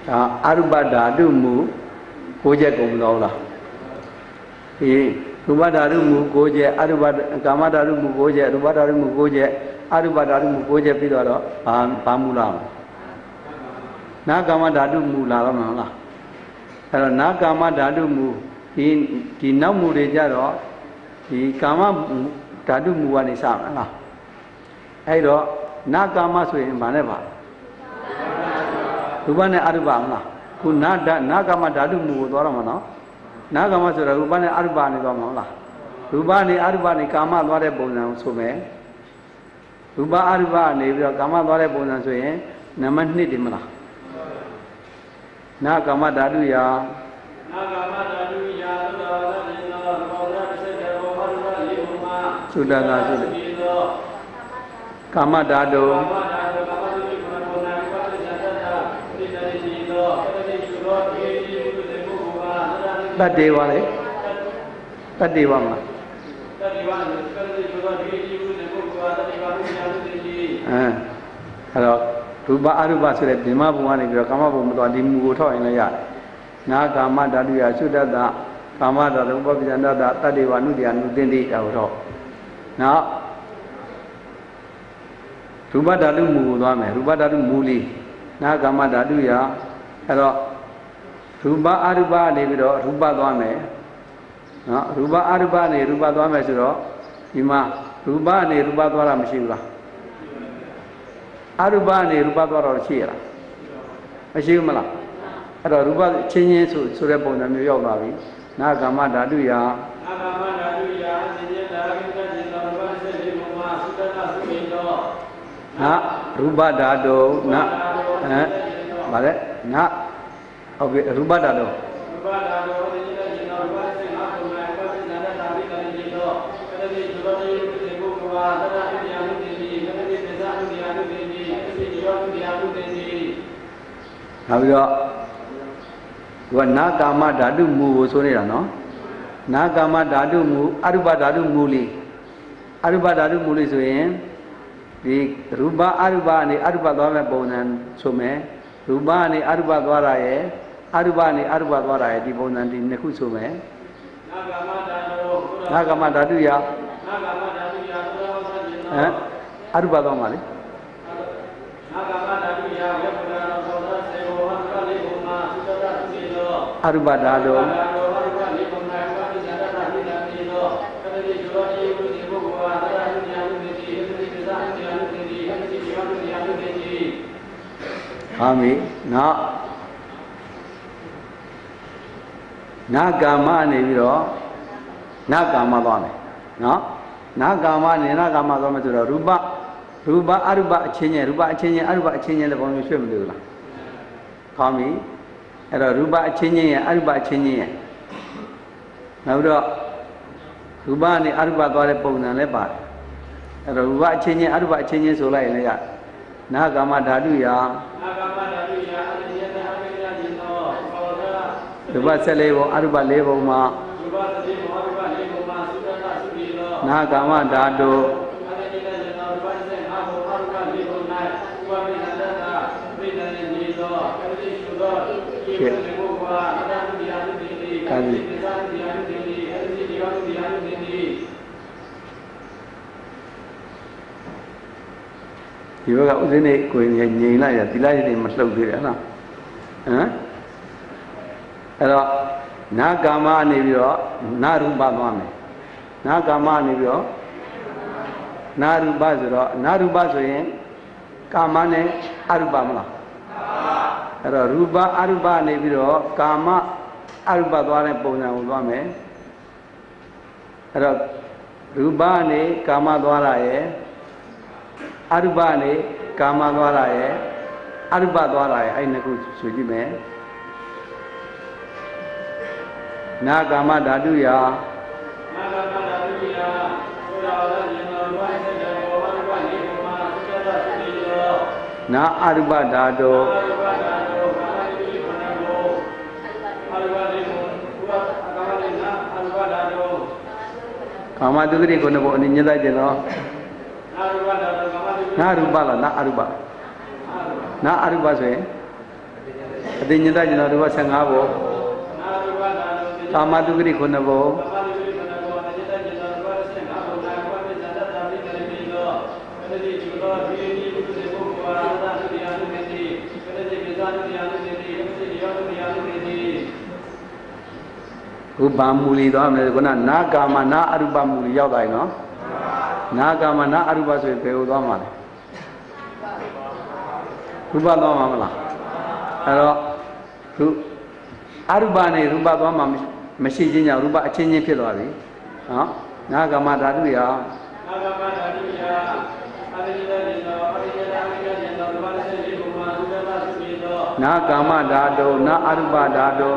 အာရုပဓာတုမူ9ချက်ကုန်တော့လားဒီရူပဓာတုမူ9ချက်အရူပကာမဓာတုမူ9ချက်ရူပဓာတုမူ9ချက်အရူပဓာတုမူ9ချက်ပြီးတော့ဘာမူလားနာကာမဓာတုမူလာတော့မလားအဲ့တော့နာကာမဓာတုမူဒီနောက်မူတွေကြတော့ဒီကာမဓာတုမူကနေစမှာလားအဲ့တော့နာကာမဆိုရင်ဘာနဲ့ပါရူပနဲ့အရူပမလားခုနာကာမဓာတုမူကိုသွားတော့မှာနော်နာကာမဆိုတော့ရူပနဲ့အရူပနဲ့သွားမှာမလားရူပနဲ့အရူပနဲ့ကာမသွားတဲ့ပုံစံကိုဆိုမယ်ရူပအရူပနေပြီးတော့ကာမသွားတဲ့ပုံစံဆိုရင်နံပါတ်2တင်မလားနာကာမဓာတုယာနာကာမဓာတုယာသောသောသေနောဘောဓပစ္စတေဘောဘာရလိဟောမသုတ္တသာသုတ္တကာမဓာတုတတ်တယ်ပါလေတတ်တယ်ပါမလားတတ်တယ်ပါတတ်တယ်ဆိုတော့ဒီဒီဘုရားဘုရားတတ်တယ်ပါဘုရားလို့သိကြီးအဲ့တော့ရူပအရူပဆိုတဲ့ဓမ္မဘုံကနေပြီးတော့ကာမဘုံမတော်ဒီမူကိုထောက်ရင်လည်းရတယ်နာကာမဓာတုယသုတ္တတကာမဓာတုဥပပဇ္ဇန္တတတတ္တေဝနုတ္တယနုသင်္တိဟောတော့နောက်ရူပဓာတုမူကိုသွားမယ်ရူပဓာတုမူလေးနာကာမဓာတုယအဲ့တော့ရူပအရူပနေပြီးတော့ရူပသွားမယ်နော်ရူပအရူပနေရူပသွားမယ်ဆိုတော့ဒီမှာရူပနေရူပသွားတာမရှိဘူးလားအရူပနေရူပသွားတော့ရှိရလားမရှိဘူးမလားအဲ့တော့ရူပချင်းချင်းဆိုတဲ့ပုံစံမျိုးရောက်လာပြီနာကာမဓာတုယနာကာမဓာတုယသိဉ္ဇာကိတ္တจิตတော်ရူပစေတိဘုမသုတ္တနာသုမိတောနာရူပဓာတုနာဗါလဲနာဟုတ်ပြီရူပဓာတုရူပဓာတုသိဉ္ဇာจิตတော်ရူပစေငါဘုမဥပပိသန္တတာဝိကံจิตတော်ကတတိသုတ္တယေပုစေဘုမသတ္တဣတိယနုတိတိကတတိသစ္စာနုတိယနုတိတိကတတိယောနုတိယနုတိတိနောက်ပြီးတော့ဒီကနာကာမဓာတုမူကိုဆိုနေတာနော်နာကာမဓာတုမူအရူပဓာတုမူလေးအရူပဓာတုမူလေးဆိုရင်ဒီရူပအရူပနဲ့အရူပသွားမဲ့ပုံစံဆိုမယ်ရူပနဲ့အရူပသွားတာရဲ့အရူပနဲ့အရူပသွားတာရဲ့ဒီပုံစံဒီနှစ်ခုဆိုမယ်နာကာမဓာတုယနာကာမဓာတုယအရူပသွားမှာလေနာကာမဓာတုယဝေပဒနာသောသစေဘောဟံကလေးဘုမသုတ္တသုတိလောအရူပဓာတုဟာမီနောက်နာကာမနေပြီးတော့နာကာမသွားမယ်နော်နာကာမနေနာကာမသွားမယ်ဆိုတော့ရူပအရူပအချင်းချင်းရူပအချင်းချင်းအရူပအချင်းချင်းလည်းပုံမျိုးရွှေ့မလို့လားဟာမီအဲ့တော့ရူပအချင်းချင်းရဲ့အရူပအချင်းချင်းရဲ့နောက်တော့ရူပနဲ့အရူပသွားတဲ့ပုံစံလည်းပါတယ်အဲ့တော့ရူပအချင်းချင်းအရူပအချင်းချင်းဆိုလိုက်ရင်လည်းရနာကာမဓာတုယနာကာမဓာတုယအရိယတအရိယจิตတော်ဘောဓရူပ14ပုံအရူပ4ပုံမှာရူပ14ပုံအရူပ4ပုံမှာသုတ္တသသုတိလောနာကာမဓာတုအရိယတจิตတော်ရူပ15ပုံအရူပ4ပုံ၌ဥပပိသန္တတာပိဋကနေနေသောကတိရှုသောဤသေဘုရားအတ္တတုယတုတိကာတိသစ္စာတုယတုတိအရိယယောတုယတုတိဒီဘက်ကဥစဉ်နေကိုငြိမ်လိုက်ရသီလရည်တွေမလှုပ်သေးတယ်ဟုတ်လားအဲ့တော့နာကာမနေပြီးတော့နာရူပသွားမယ်နာကာမနေပြီးတော့နာရူပဆိုတော့နာရူပဆိုရင်ကာမနဲ့အရူပမလားအဲ့တော့ရူပအရူပနေပြီးတော့ကာမအရူပသွားတဲ့ပုံစံကိုသွားမယ်အဲ့တော့ရူပနဲ့ကာမသွားတာရဲ့အရူပနဲ့ကာမသွားတာရဲ့အရူပသွားတာရဲ့အဲ့နှစ်ခုဆိုကြည့်မယ်နာကာမဓာတုယနာကာမဓာတုယဆိုတာလည်းဉာဏ်တော်ဘာနဲ့တဲ့ဘောဝရူပနေမှာသုတ္တသုတိလောနာအရူပဓာတုအရူပဓာတုကာမတိပိခဏကိုအရူပလေးကိုဘုရားကာမလေးနာအရူပဓာတုကာမတုတိကိုဘောအနိညတကျင်တော့နာရူပဓာတုကာမတုနာရူပလားနာအရူပနာအရူပဆိုရင်အတင်ညတကျင်တော်ရူပ15ဘုကာမတုဂရိ9ဘုခုဘာမူလီသွားမလဲခုနနာကာမနာအရူပမူလီရောက်တိုင်းနော်နာကာမနာအရူပဆိုရင်ဘယ်လိုသွားမှာလဲရူပသွားမှာမလားအဲ့တော့ခုအရူပနဲ့ရူပသွားမှာမရှိခြင်းကြောင့်ရူပအချင်းချင်းဖြစ်သွားပြီနော်နာကာမဓာတုရာနာကာမဓာတုရာအရိယတေသောအရိယတာအရိယတေသောရူပ14ခုမှာသုတ္တသုတိသောနာကာမဓာတုနာအရူပဓာတု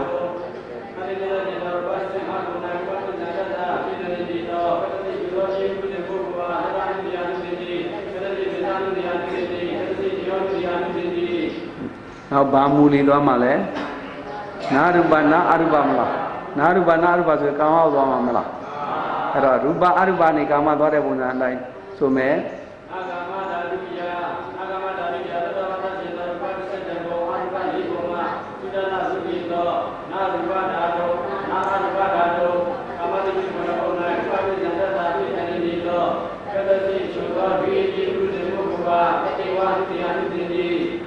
နောက်ဘာမူလီသွားမှာလဲနာရူပနာအရူပမလားနာရူပနာအရူပဆိုကာမသွားမှာမလားအဲ့တော့ရူပအရူပနေကာမသွားတဲ့ပုံစံအတိုင်းဆိုမယ်နာကာမဓာတုယနာကာမဓာတုယသတ္တဝတ္တစေတရူပသစ္စေဘောအရူပလေးပုံမှာသုတ္တနာသုတိသောနာရူပဓာတုနာအရူပဓာတုကာမတိပိမနောနာရူပဝိဇ္ဇာဓာတုအနေနဲ့သောကတ္တိချုပ်သောဝိရိယပုရိသေဘုရားအတေဝသုတိယသုတိ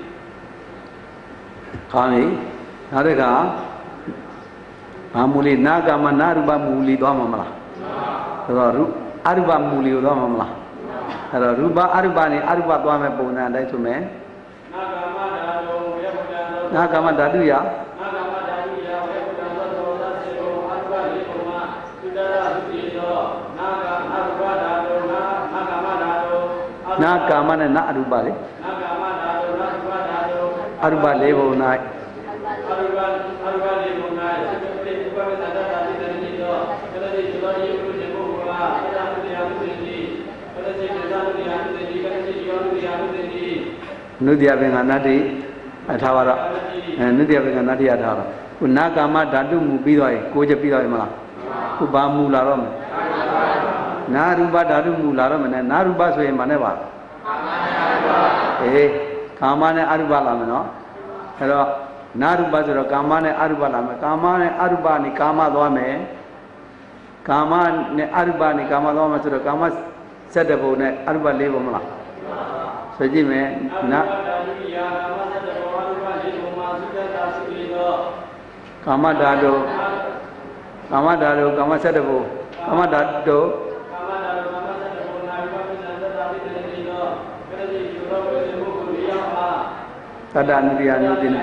ခေါင်းလေးနောက်တစ်ခါဘာမူလီနာကာမနာရူပမူလီသွားမှာမလားဆိုတော့အရူပမူလီကိုသွားမှာမလားအဲ့တော့ရူပအရူပနဲ့အရူပသွားမယ်ပုံစံအတိုင်းဆိုမယ်နာကာမဓာတုယနာကာမဓာတုယဝေဘုဒ္ဓသောသောသစေဘောအရူပလေးပုံမှာသုတ္တရသုတိသောနာကာအရူပဓာတုနာကာမဓာတုနာကာမနဲ့နာအရူပလေနာကာမဓာတုနာရူပဓာတုအရူပလေးပုံ၌အရူပလေးပုံ၌သတ္တပိဥပဝိသတ္တတာတိတတိသောကတ္တိကျော်ယေပုဇေဘုရားအရဟံတရားမှုတိကတ္တိဒေသမှုတရားမှုတိကတ္တိယောမှုတရားမှုတိနုတ္တယပင်ကနတ္တိအထာဝရနုတ္တယပင်ကနတ္တိအထာဝရခုနာကာမဓာတုမူပြီးသွားရင်ကိုချက်ပြီးသွားရင်မလားခုဘာမူလာတော့မယ်နာရူပဓာတုမူလာတော့မယ်နာရူပဆိုရင်မနဲ့ပါအေးကာမနဲ့အရူပလာမယ်နော်အဲ့တော့နာရူပဆိုတော့ကာမနဲ့အရူပလာမယ်ကာမနဲ့အရူပနဲ့ကာမသွားမယ်ကာမနဲ့အရူပနဲ့ကာမသွားမယ်ဆိုတော့ကာမ7ဘုံနဲ့အရူပ4ဘုံမလားဆိုကြည့်မယ်နာကာမဓာတုကာမဓာတုကာမ7ဘုံကာမဓာတုသတ္တနုတ္တယနုတ္တိ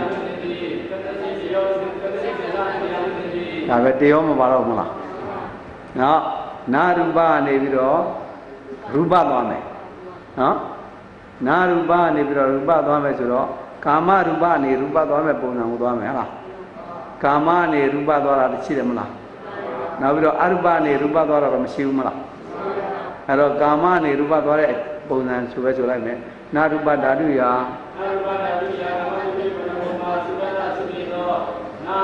ဒါပဲတရားမပါတော့ဘူးလားနော်နာရူပနေပြီးတော့ရူပသွားမယ်နော်နာရူပနေပြီးတော့ရူပသွားမယ်ဆိုတော့ကာမရူပနေရူပသွားမယ်ပုံစံကိုသွားမယ်ဟုတ်လားကာမနေရူပသွားတာရှိတယ်မလားနောက်ပြီးတော့အရူပနေရူပသွားတာတော့မရှိဘူးမလားအဲ့တော့ကာမနေရူပသွားတဲ့ပုံစံဆိုပဲဆိုလိုက်မယ်နာရူပဓာတုယာနာရူပဓာတုယာကာမတိပိပနဘောမာသုတ္တသုတိသောနာ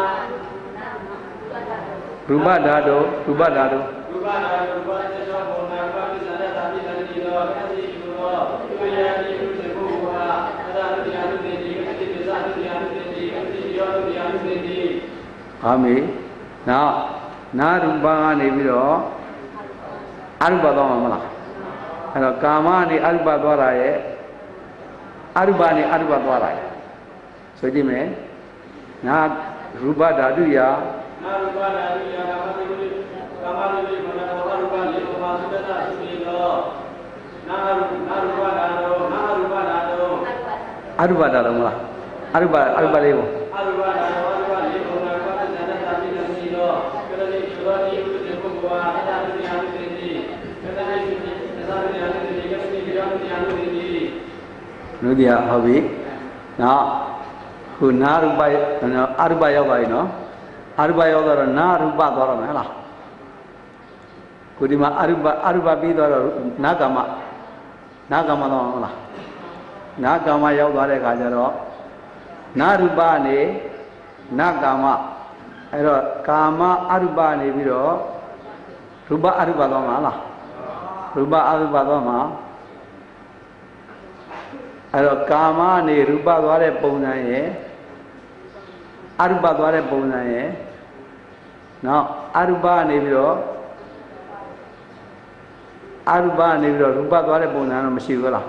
ရူပဓာတုရူပဓာတုရူပဓာတုရူပစေသောဘောနာရူပပိစ္ဆာတာပိတတိသောကတိယုသောဝိယတိဥစေဘုရားသတ္တတိယနုတေတိကတိပိစ္ဆာတိယနုတေတိကတိယောတိယနုတေတိအာမေနောက်နာရူပကနေပြီးတော့အရူပသွားမှာမလားအဲ့တော့ကာမနေအရူပသွားတာရဲ့အရူပနေအရူပသွားတာရဲ့ဆိုကြည့်မယ်နာရူပဓာတုယနာရူပဓာတုယကာမတိပိကာမတိပိမနဘောရူပလေးဘုမာသုတ္တသုတိသောနာရူပဓာတုနာရူပဓာတုအရူပဓာတုမလားအရူပလေးဘုအရူပဓာတုအရူပလေးဘုနာရူပသစ္စာတပိတတိသောကတတိကျော်ဒီဥပဒေဘုရားအတ္တတိယတိတိကတတိနုတ္တယဟုတ်ပြီနောက်ခုနာရူပအရူပရောက်သွားပြီနော်အရူပရောက်တော့နာရူပသွားတော့မယ်ဟလားခုဒီမှာအရူပပြီးတော့နာကာမတော့မလားနာကာမရောက်သွားတဲ့အခါကျတော့နာရူပနေနာကာမအဲ့တော့ကာမအရူပနေပြီးတော့ရူပအရူပသွားမှာလားရူပအရူပသွားမှာအဲ့တော့ကာမနေရူပသွားတဲ့ပုံစံရဲ့အရူပသွားတဲ့ပုံစံရဲ့နောက်အရူပနေပြီးတော့အရူပနေပြီးတော့ရူပသွားတဲ့ပုံစံတော့မရှိဘူးလား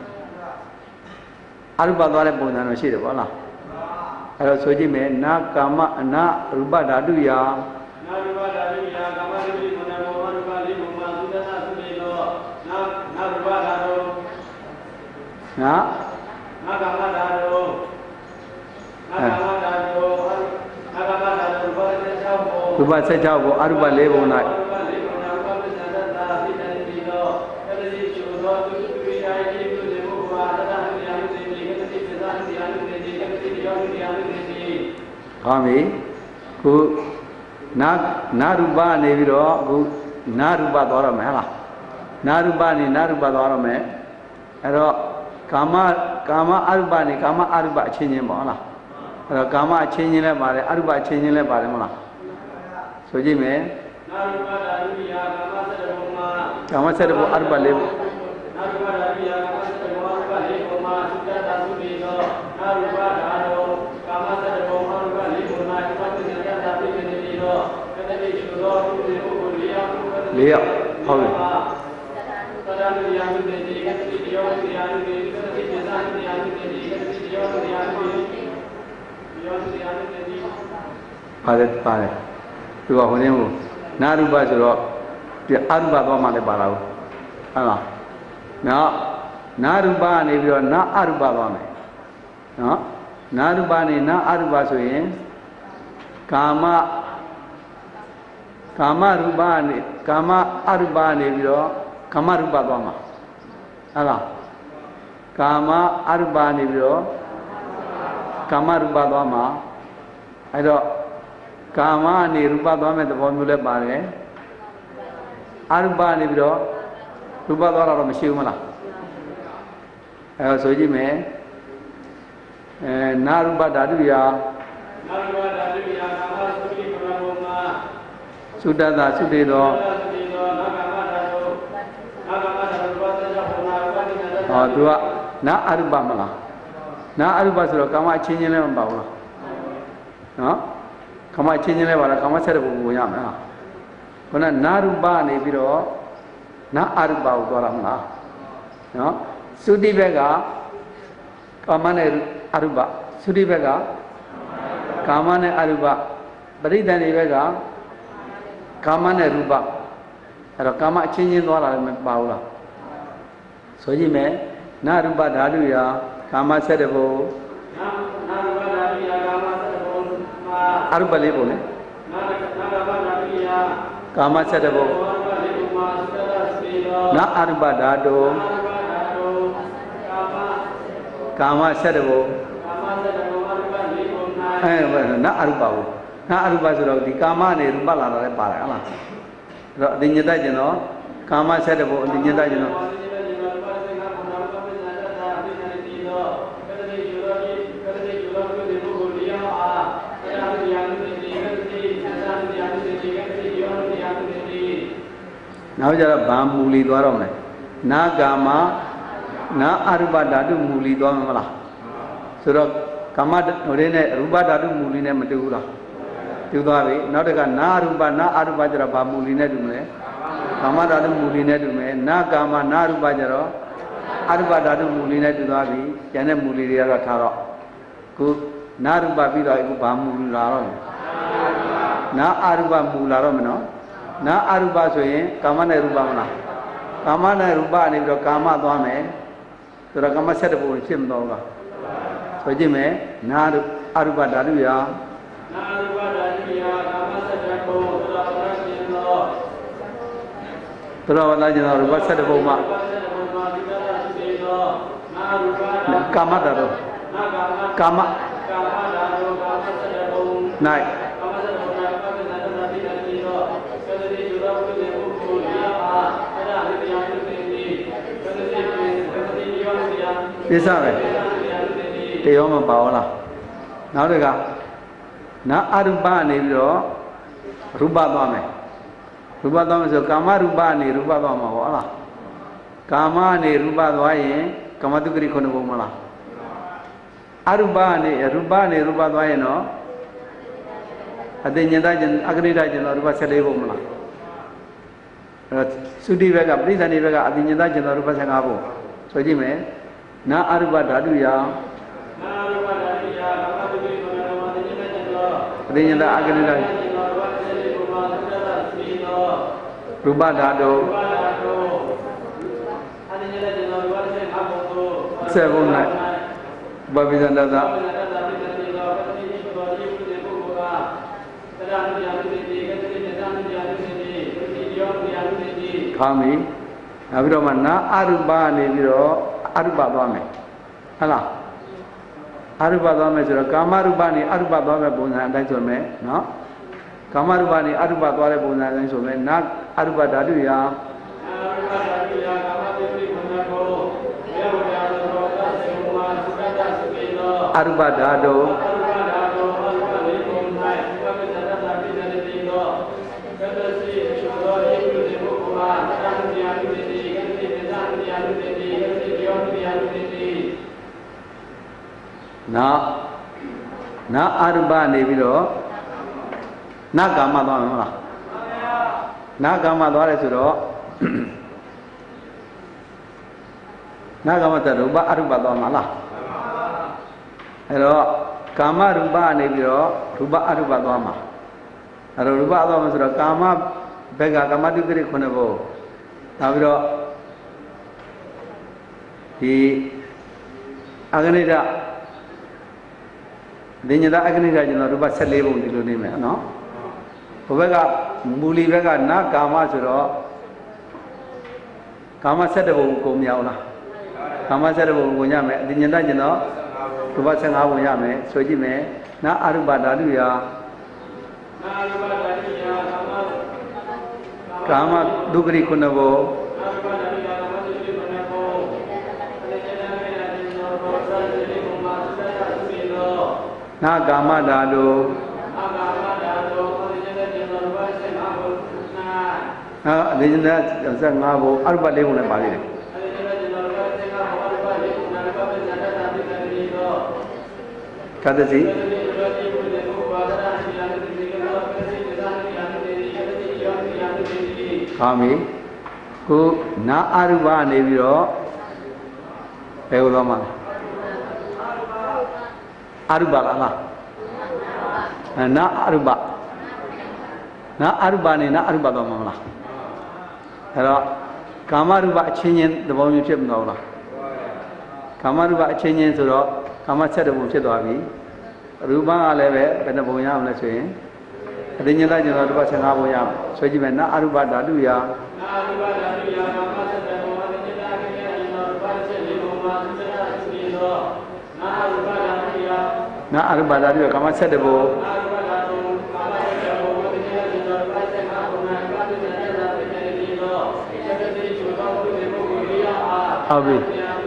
အရူပသွားတဲ့ပုံစံတော့ရှိတယ်ပေါ့လားအဲ့တော့ဆိုကြည့်မယ်နာကာမအနာရူပဓာတုယာနာရူပဓာတုယာကာမရူပိမနမောရူပလေးဘုံမှာသုဒ္ဓနာသုတေနောနာရူပဓာတုနာကာမဓာတုနာကာမဓာတုနာကာမဓာတုရူပ16ကိုအရူပ4ဘုံ၌ဟောပြီခုနာရူပနေပြီးတော့ခုနာရူပသွားတော့မယ်ဟလားနာရူပနေနာရူပသွားတော့မယ်အဲ့တော့ကာမအရူပနေကာမအရူပအချင်းချင်းပေါ့ဟလားအဲ့တော့ကာမအချင်းချင်းလည်းပါတယ်အရူပအချင်းချင်းလည်းပါတယ်မဟုတ်လားဆိုကြည့်မယ်နာရူပဓာတုယာကာမ7ဘုံမှာကာမ7ဘုံအရူပ4ဘုံနာရူပဓာတုယာကာမ7ဘုံအရူပ4ဘုံမှာသုတ္တတာသုတိသောနာရူပဓာတုကာမ7ဘုံအရူပ4ဘုံ၌ဥပဒိယတာပိနေတိသောကတတိရှုသောပုရိပုဂ္ဂိုလ်4ယောက်ဟုတ်ပြီသတ္တနုယာမုတေတိကတိတယောတရားနုတေကတိပစ္စည်းတရားနုတေတိကတိတယောတရားနုတေယောတရားနုတေတိပါတယ်သူကဟိုနေကိုနာရူပဆိုတော့ဒီအရူပသွားမှလည်းပါလာဘူးဟုတ်လားနောက်နာရူပနေပြီးတော့နာအရူပသွားမယ်နော်နာရူပနေနာအရူပဆိုရင်ကာမရူပနေကာမအရူပနေပြီးတော့ကာမရူပသွားမှာဟုတ်လားကာမအရူပနေပြီးတော့ကာမရူပသွားမှာအဲ့တော့ကာမနေရူပသွားမဲ့သဘောမျိုးလည်းပါတယ်အရူပနေပြီးတော့ရူပသွားတော့မရှိဘူးမလားအဲတော့ဆိုကြည့်မယ်နာရူပဓာတုယာနာရူပဓာတုယာကာမသုတိပရမောမသုတ္တတာသုတေသောနာကာမဓာတုနာကာမဓာတုဘာသကြောင့်နာရူပတိနာဟောသူကနာအရူပမလားနာအရူပဆိုတော့ကာမအချင်းချင်းလည်းမပါဘူးလားနော်ကာမချင်းချင်းလဲပါလားကာမ7ဘုံကိုရမယ်ဟာခုနနာရူပနေပြီးတော့နာအရူပကိုသွားတာမလားနော်သုတိဘက်ကကာမနဲ့အရူပသုတိဘက်ကကာမနဲ့အရူပပရိသန္တိဘက်ကကာမနဲ့ရူပအဲ့တော့ကာမအချင်းချင်းသွားတာလည်းမပါဘူးလားဆိုကြည့်မယ်နာရူပဓာတုယာကာမ7ဘုံနာရူပဓာတုယာကာမ7ဘုံအရူပ4ဘုံလေကာမ7ဘုံနာအရူပဓာတုကာမ7ဘုံနာအရူပဘုံနာအရူပဆိုတော့ဒီကာမနဲ့ရူပလာတာလည်းပါတယ်ဟုတ်လားအဲ့တော့အတိညတကျင်တော့ကာမ7ဘုံအတိညတကျင်တော့နောက်ကြတော့ဗာမူလီသွားတော့မယ်နာကာမနာအရူပဓာတုမူလီသွားမှာမလားဆိုတော့ကာမဟိုလေးနဲ့ရူပဓာတုမူလီနဲ့မတူဘူးလားတူသွားပြီနောက်တကနာရူပနာအရူပကျတော့ဗာမူလီနဲ့တူမလဲကာမဓာတုမူလီနဲ့တူမယ်နာကာမနာရူပကျတော့အရူပဓာတုမူလီနဲ့တူသွားပြီကျန်တဲ့မူလီတွေကတော့ထားတော့ခုနာရူပပြီးတော့အခုဗာမူလီလာတော့နာအရူပမူလာတော့မနော်နာအရူပဆိုရင်ကာမနဲ့ရူပမလားကာမနဲ့ရူပနေပြီးတော့ကာမသွားမယ်ဆိုတော့ကာမ7ဘုံဖြစ်မတော့ဘူးလားဆိုကြည့်မယ်နာအရူပဓာတုယာနာအရူပဓာတုယာကာမ7ဘုံဆိုတော့ဘုရားရှင်တော်ဘုရားဝလာကျင်တော်ရူပ7ဘုံမှာကာမဓာတုကာမဓာတုကာမ7ဘုံ၌ပြစပဲတရားမပါဘူးလားနောက်တကနာအရူပနေပြီးတော့ရူပသွားမယ်ရူပသွားမယ်ဆိုကာမရူပနေရူပသွားမှာဟုတ်လားကာမနေရူပသွားရင်ကာမတုဂရိ9ဘုံမလားအရူပနေရူပသွားရင်တော့သိဉ္ဇာကျင်အဂရိဒကျင်တော်ရူပ14ဘုံမလားသုတိဘက်ကပရိသန္တိဘက်ကအသိဉ္ဇာကျင်တော်ရူပ15ဘုံဆိုကြည့်မယ်နာအရူပဓာတုယအသိဉ္ဇာအဂရိဒရူပဓာတု7ဘုံ၌ဘဝိဇန္တသာခေါင်းပြီနောက်ပြီးတော့မှနာအရူပနေပြီးတော့အရူပသွားမယ်ဟုတ်လားအရူပသွားမယ်ဆိုတော့ကာမရူပနေအရူပသွားမယ်ပုံစံအတိုင်းဆိုမယ်နော်ကာမရူပနေအရူပသွားတဲ့ပုံစံအတိုင်းဆိုမယ်နာအရူပဓာတုယအရူပဓာတုနာအရူပနေပြီးတော့နာကာမသွားမယ်မလားနာကာမသွားတယ်ဆိုတော့နာကာမတရူပအရူပသွားမှာလားအဲ့တော့ကာမရူပနေပြီးတော့ရူပအရူပသွားမှာအဲ့တော့ရူပသွားမှာဆိုတော့ကာမဘက်ကကာမတုက္ခရိ9ဘုံနောက်ပြီးတော့ဒီအဂနိဒဒိဉ္ဇာအဂနိဒကျင်တော့ရူပ14ဘုံဒီလိုနေမယ်နော်ဘုဘက်ကမူလီဘက်ကနာကာမဆိုတော့ကာမ17ဘုံကိုမြောက်လားကာမ17ဘုံကိုညမယ်ဒိဉ္ဇာကျင်တော့ရူပ15ဘုံရမယ်ဆိုကြည့်မယ်နာအရူပဓာတုယကာမဒုက္ခရိ9ဘုံနာကာမဓာတုအဒိဉ္ဇာ15ဘုံအရူပ4ဘုံနဲ့ပါလိမ့်တယ်ကတ္တစီခေါင်းပြီခုနာအရူပနေပြီးတော့ဘယ်လိုသွားမှာအရူပလားနာအရူပနာအရူပနေနာအရူပသွားမှာမလားအဲ့တော့ကာမရူပအချင်းချင်းသဘောမျိုးဖြစ်မသွားဘူးလားကာမရူပအချင်းချင်းဆိုတော့ကာမ7ဘုံဖြစ်သွားပြီရူပကလည်းပဲဘယ်နှဘုံရမလဲဆိုရင်အသိဉာဏ်ကျင်တော့ရူပ15ဘုံရမယ်ဆိုကြည့်မယ်နာအရူပဓာတုယနာအရူပဓာတုယကာမ7ဘုံအသိဉာဏ်ကျင်တော့ရူပ14ဘုံမှာသစ္စာသိသောနာအရူပဓာတုယနာအရူပဓာတုယကာမ7ဘုံဟုတ်ပြီ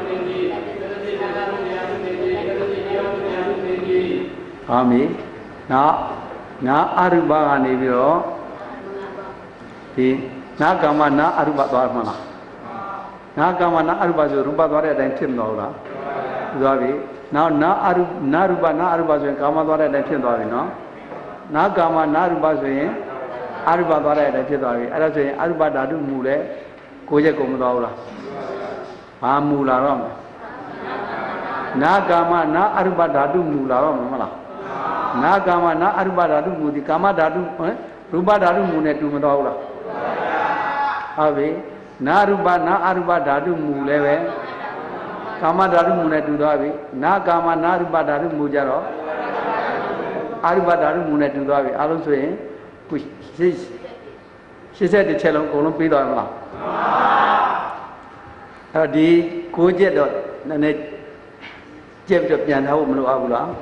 ဟောမီနာအရူပကနေပြီးတော့ဒီနာကာမနာအရူပသွားမှာလားနာကာမနာအရူပဆိုရူပသွားတဲ့အတိုင်းဖြစ်မလို့လားသွားပြီနောက်နာရူပနာအရူပဆိုရင်ကာမသွားတဲ့အတိုင်းဖြစ်သွားပြီနော်နာကာမနာရူပဆိုရင်အရူပသွားတဲ့အတိုင်းဖြစ်သွားပြီအဲ့ဒါဆိုရင်အရူပဓာတုမူလဲ9ချက်ကုန်မသွားဘူးလားဘာမူလာတော့မလဲနာကာမနာအရူပဓာတုမူလာတော့မလားနာကာမနာအရူပဓာတုမူဒီကာမဓာတုရူပဓာတုမူနဲ့တူမသွားဘူးလားဟုတ်ပြီနာရူပနာအရူပဓာတုမူလည်းပဲကာမဓာတုမူနဲ့တူသွားပြီနာကာမနာရူပဓာတုမူကြတော့အရူပဓာတုမူနဲ့တူသွားပြီအားလုံးဆိုရင်ခု80ချက်လုံးအကုန်လုံးပြီးသွားမလားအဲ့ဒီ9ချက်တော့နည်းနည်းကြက်ပြီးတော့ပြန်ထားဖို့မလိုအပ်ဘူးလား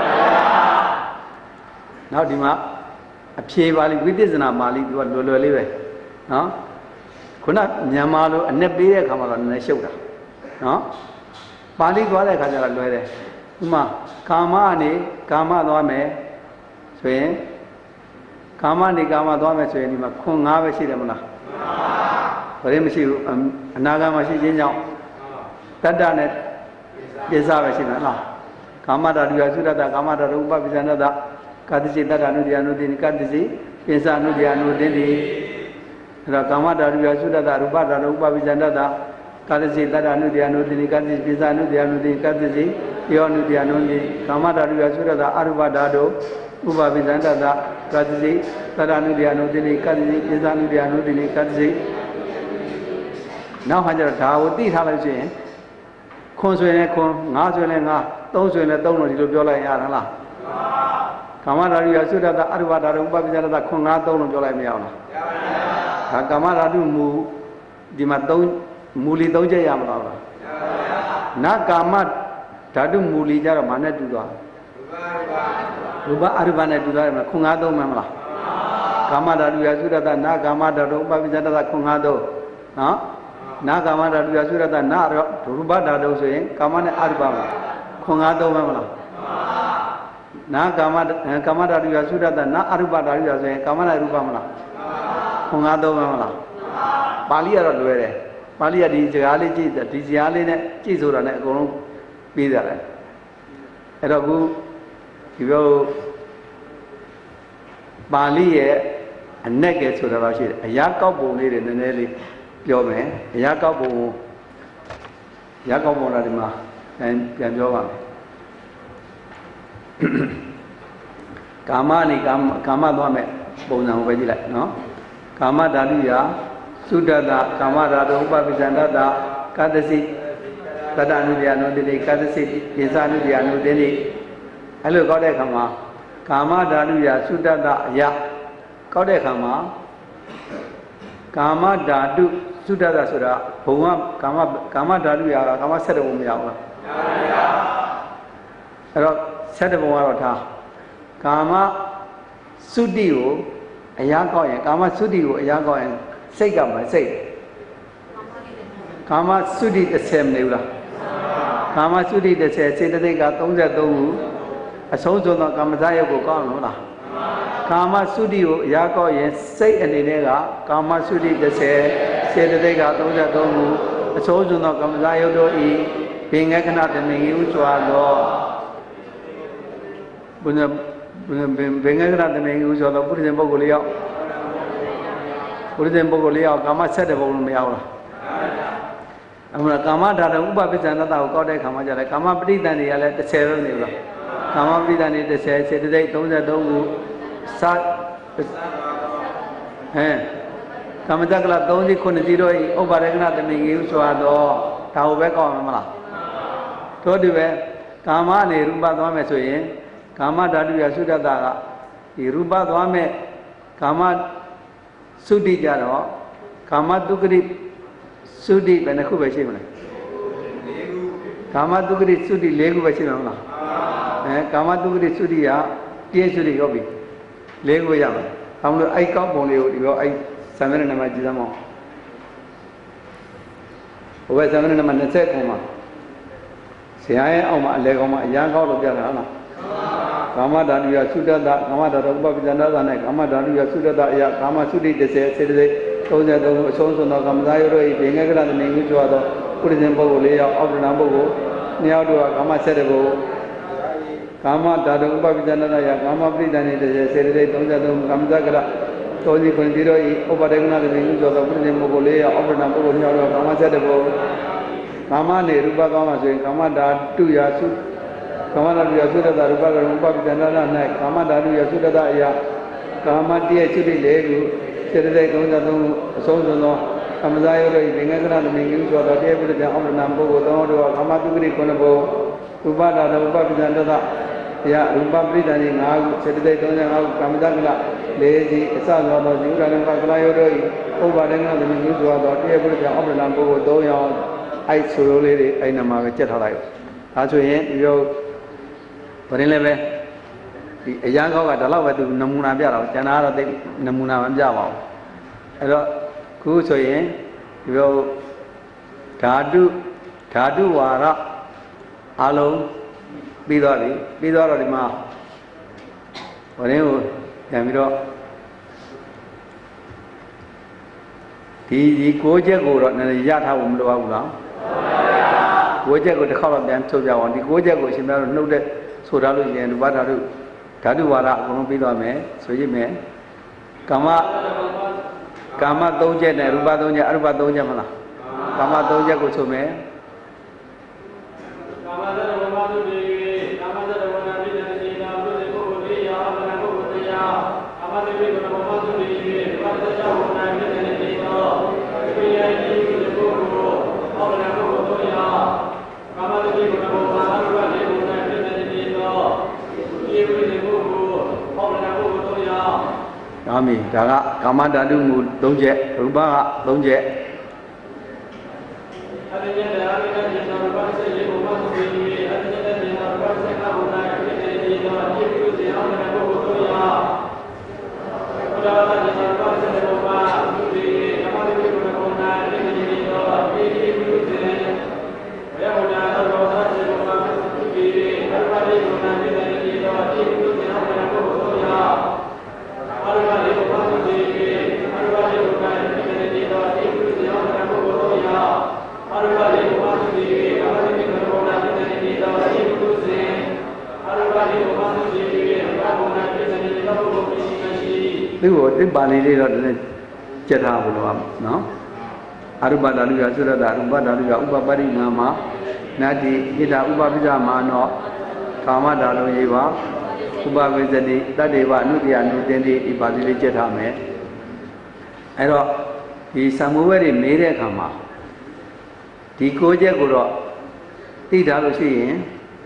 နောက်ဒီမှာအဖြေပါဠိဝိသေသနာပါဠိသူကလွယ်လေးပဲနော်ခုနမြန်မာလိုအနဲ့ပေးတဲ့အခါမှာတော့နည်းနည်းရှုပ်တာနော်ပါဠိသွားတဲ့အခါကျတော့လွယ်တယ်ဥမာကာမကနေကာမသွားမယ်ဆိုရင်ကာမနေကာမသွားမယ်ဆိုရင်ဒီမှာခွန်5ပဲရှိတယ်မလားဘာလဲမရှိဘူးအနာဂါမရှိခြင်းကြောင့်တတ္တနဲ့ပိစ္ဆပဲရှိတယ်လားကာမဓာတုယသုဒ္ဓတကာမဓာတုဥပပိစ္ဆန္ဒတ Kadisi Tadanudyanudin Kadisi, Pinsanudyanudin, Rakamadaruya Sudata, Rubada, Rupavizandata, Kadisi Tadanudyanudin Kadisi, Pinsanudyanudin Kadisi, Yonudyanudin, Kamadaruya Sudata, Arubadado, Upavizandata, Kadisi Tadanudyanudin Kadisi, Pinsanudyanudin Kadisi. Now, Hajar Tawti Halaji, Conswene, Nazwene, those when a donor to Jola Yarala. Kamadaruya Sudata, Arubada, Upavizandata, Kongato, Jola Miana. Kamaradu mu di matau muli tau je yang mana? Nak kamat tadu muli jara mana juga? Ruba arubana juga mana? Kungado mana? Kamaradu ya sudah dah nak kamaradu ruba bisa dah kungado, nak kamaradu ya sudah dah nak ruba dah dah usai kamane arubama kungado mana? Nak kamaradu ya sudah dah nak aruba dah usai kamane aruba mana? Kungado mana? Bali ada dua le, Bali ada di Jagali cita, di Jagali ne cita orang ne korang beda le. Ada aku, kalau Bali nek ke sudah macam, ayah kau boleh le, nene jauh me, ayah kau boleh mah, yang jauh kama ni kama tu ame boleh nak pergi le, no? Kama daluya sudah dah kama dalu upavizandata kadasi tadanudyanudini kadasi pinsanudyanudini. Hello kau dek kama daluya sudah dah ya kau dek kama dadu sudah dah sudah bunga kama daluya kama sedang umya lah. Kalau sedang bunga rota kama sudiu ayah kau yang kama sudi ko ayah kau yang sei kama sei kama sudi tersem ni ulah kama sudi tersem sei tadi kat tunggu tunggu asal jodoh kama saya ko kau lah kama sudi ko ayah kau yang sei ni ni ka kama sudi tersem sei tadi kat tunggu asal jodoh kama saya do i pinggir kena temui ucap do punya Bengar kena temui usaha tu puri jempol kuliah kama sedih boleh miau lah. Amra kama dah ubah bicara tahu kau dek kama jalan kama beri tani jalan terseru ni lah. Kama beri tani terseru sedih tu tahu sat, kama tak kelat tahu ni kau ni tiroi ubah kena temui usaha tu tahu bekau mana. Tu dia kama ni rumah tu macam Kama dadu ya sudah dah, di rumah tu ame kama sudi jaro, kama tukri sudi benar ku bersih mana? Kama tukri sudi legu bersih mana? Kama tukri sudi ya, dia sudi kau bi, legu ya mana? Kamu ai kau boleh, dia ai sambil nama jiwa mau, orang sambil nama nesek kau mah, siapa orang legu mah, yang kau lebih mana? Kama daluya sudah dah, kama dalu ubah bijanda dah naik, kama daluya sudah dah ya, kama sudi desa sedih, tahu je tahu, soal kama saya roi, bengar kena ni jua tu, puri jempol boleh ya, apa nama boleh, ni ada kama sedih boleh, kama dalu ubah bijanda dah ya, kama beri dani desa sedih, tahu je tahu, kama saya kena, tahu ni pun diroi, apa dengan ni jua tu, puri jempol boleh ya, apa nama boleh, ni ada kama sedih boleh, kama ni rupa kama sih, kama dadu ya sudah. Kama dalu ya sudah dah rupa rumpa bijanda dah naik. Kama dalu ya sudah dah ya. Kama dia curi legu. Sedih kau jatuh soalnya kama saya orang bengar kena temui usaha dia boleh jangan orang nampak kau tahu doa. Kama tu beri kau nampak rupa dah rumpa bijanda dah ya rumpa beri dah ni ngau. Sedih kau jangan ngau kama dah kena lezi asal doa juga nampak kena orang. Kau badan kena temui usaha dia boleh jangan orang nampak kau tahu yang ai suruh leh ai nama kecil halai. Acunya dia Pernah lebe, yang kau kata lah, waktu namuna biar, jangan ada namuna biar. Ada kucing, dia dadu wara, alu, bidari mah. Pernah yang itu, di kojek orang ni jatah umur apa? Kojek orang kalau dia coba orang di kojek orang sebenarnya nude. Sudah lu yang luar lalu, Dhatu Vara cũng biết rồi mẹ, số gì mẹ? Kama tông chết này, Rupa tông chết, Arupa tông chết mà là Kama tông chết của số mẹ. Kami, daga, kama dadu mu dongje, rupa dongje. This Bali is Chetha, no? Aruba Daluya Surada, Aruba Daluya, Uba Bari Nama, Nati, Ida Uba Vijama, no, Kama Dalueva, Uba Vizadi, Dadeva, Nudia, Nudendi, Ibali Chetame. Ero, he Samuel made a Kama. Tiko Jaguro, Tidalusi,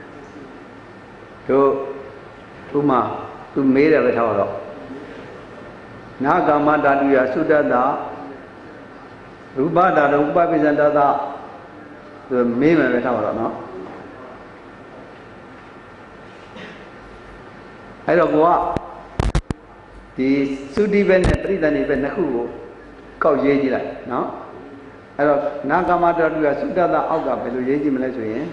to Tuma, to made a tower. Nagama Daduya Sudada Ruba Dada Uba Vizandada the Meme of Tower, no? I don't go up. The Sudiven and Pridan even Naku Kau Yeji, no? I don't Nagama Daduya Sudada Auga Pelu Yeji Malaysia.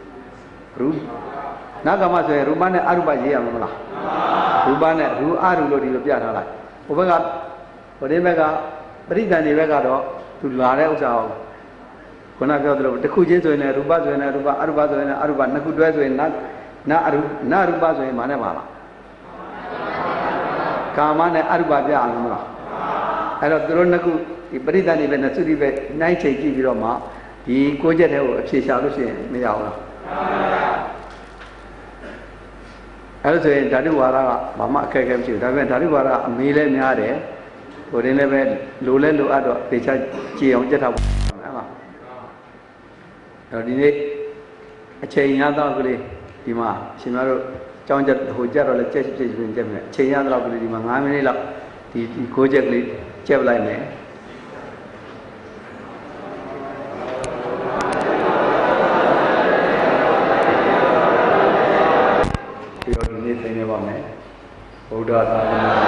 Nagama say Rumane Aruba Yamala Rubane, who are Lodi Piana. Overgot whatever Britannia Vegado to Lara Usao. When I got the Kujas in a Rubazo and Aruba, Aruba and Aruba, Nakudu in Narubazo in Manamala. Kamana Aruba Yamala. I don't know Naku, Britannia even a Sudi Night Giroma, the Kojet Shishalusi, Miaula. Also, Taduvara, Mama Kakam, Taduvara, Mile Nare, or in a Lulendo Ado, they charge Chion Jetta. A chain Dima, Shimaro, Jonja, Hojar, or Chess, Chain Dima, Mamila, the Kojak, Chevline. Buddha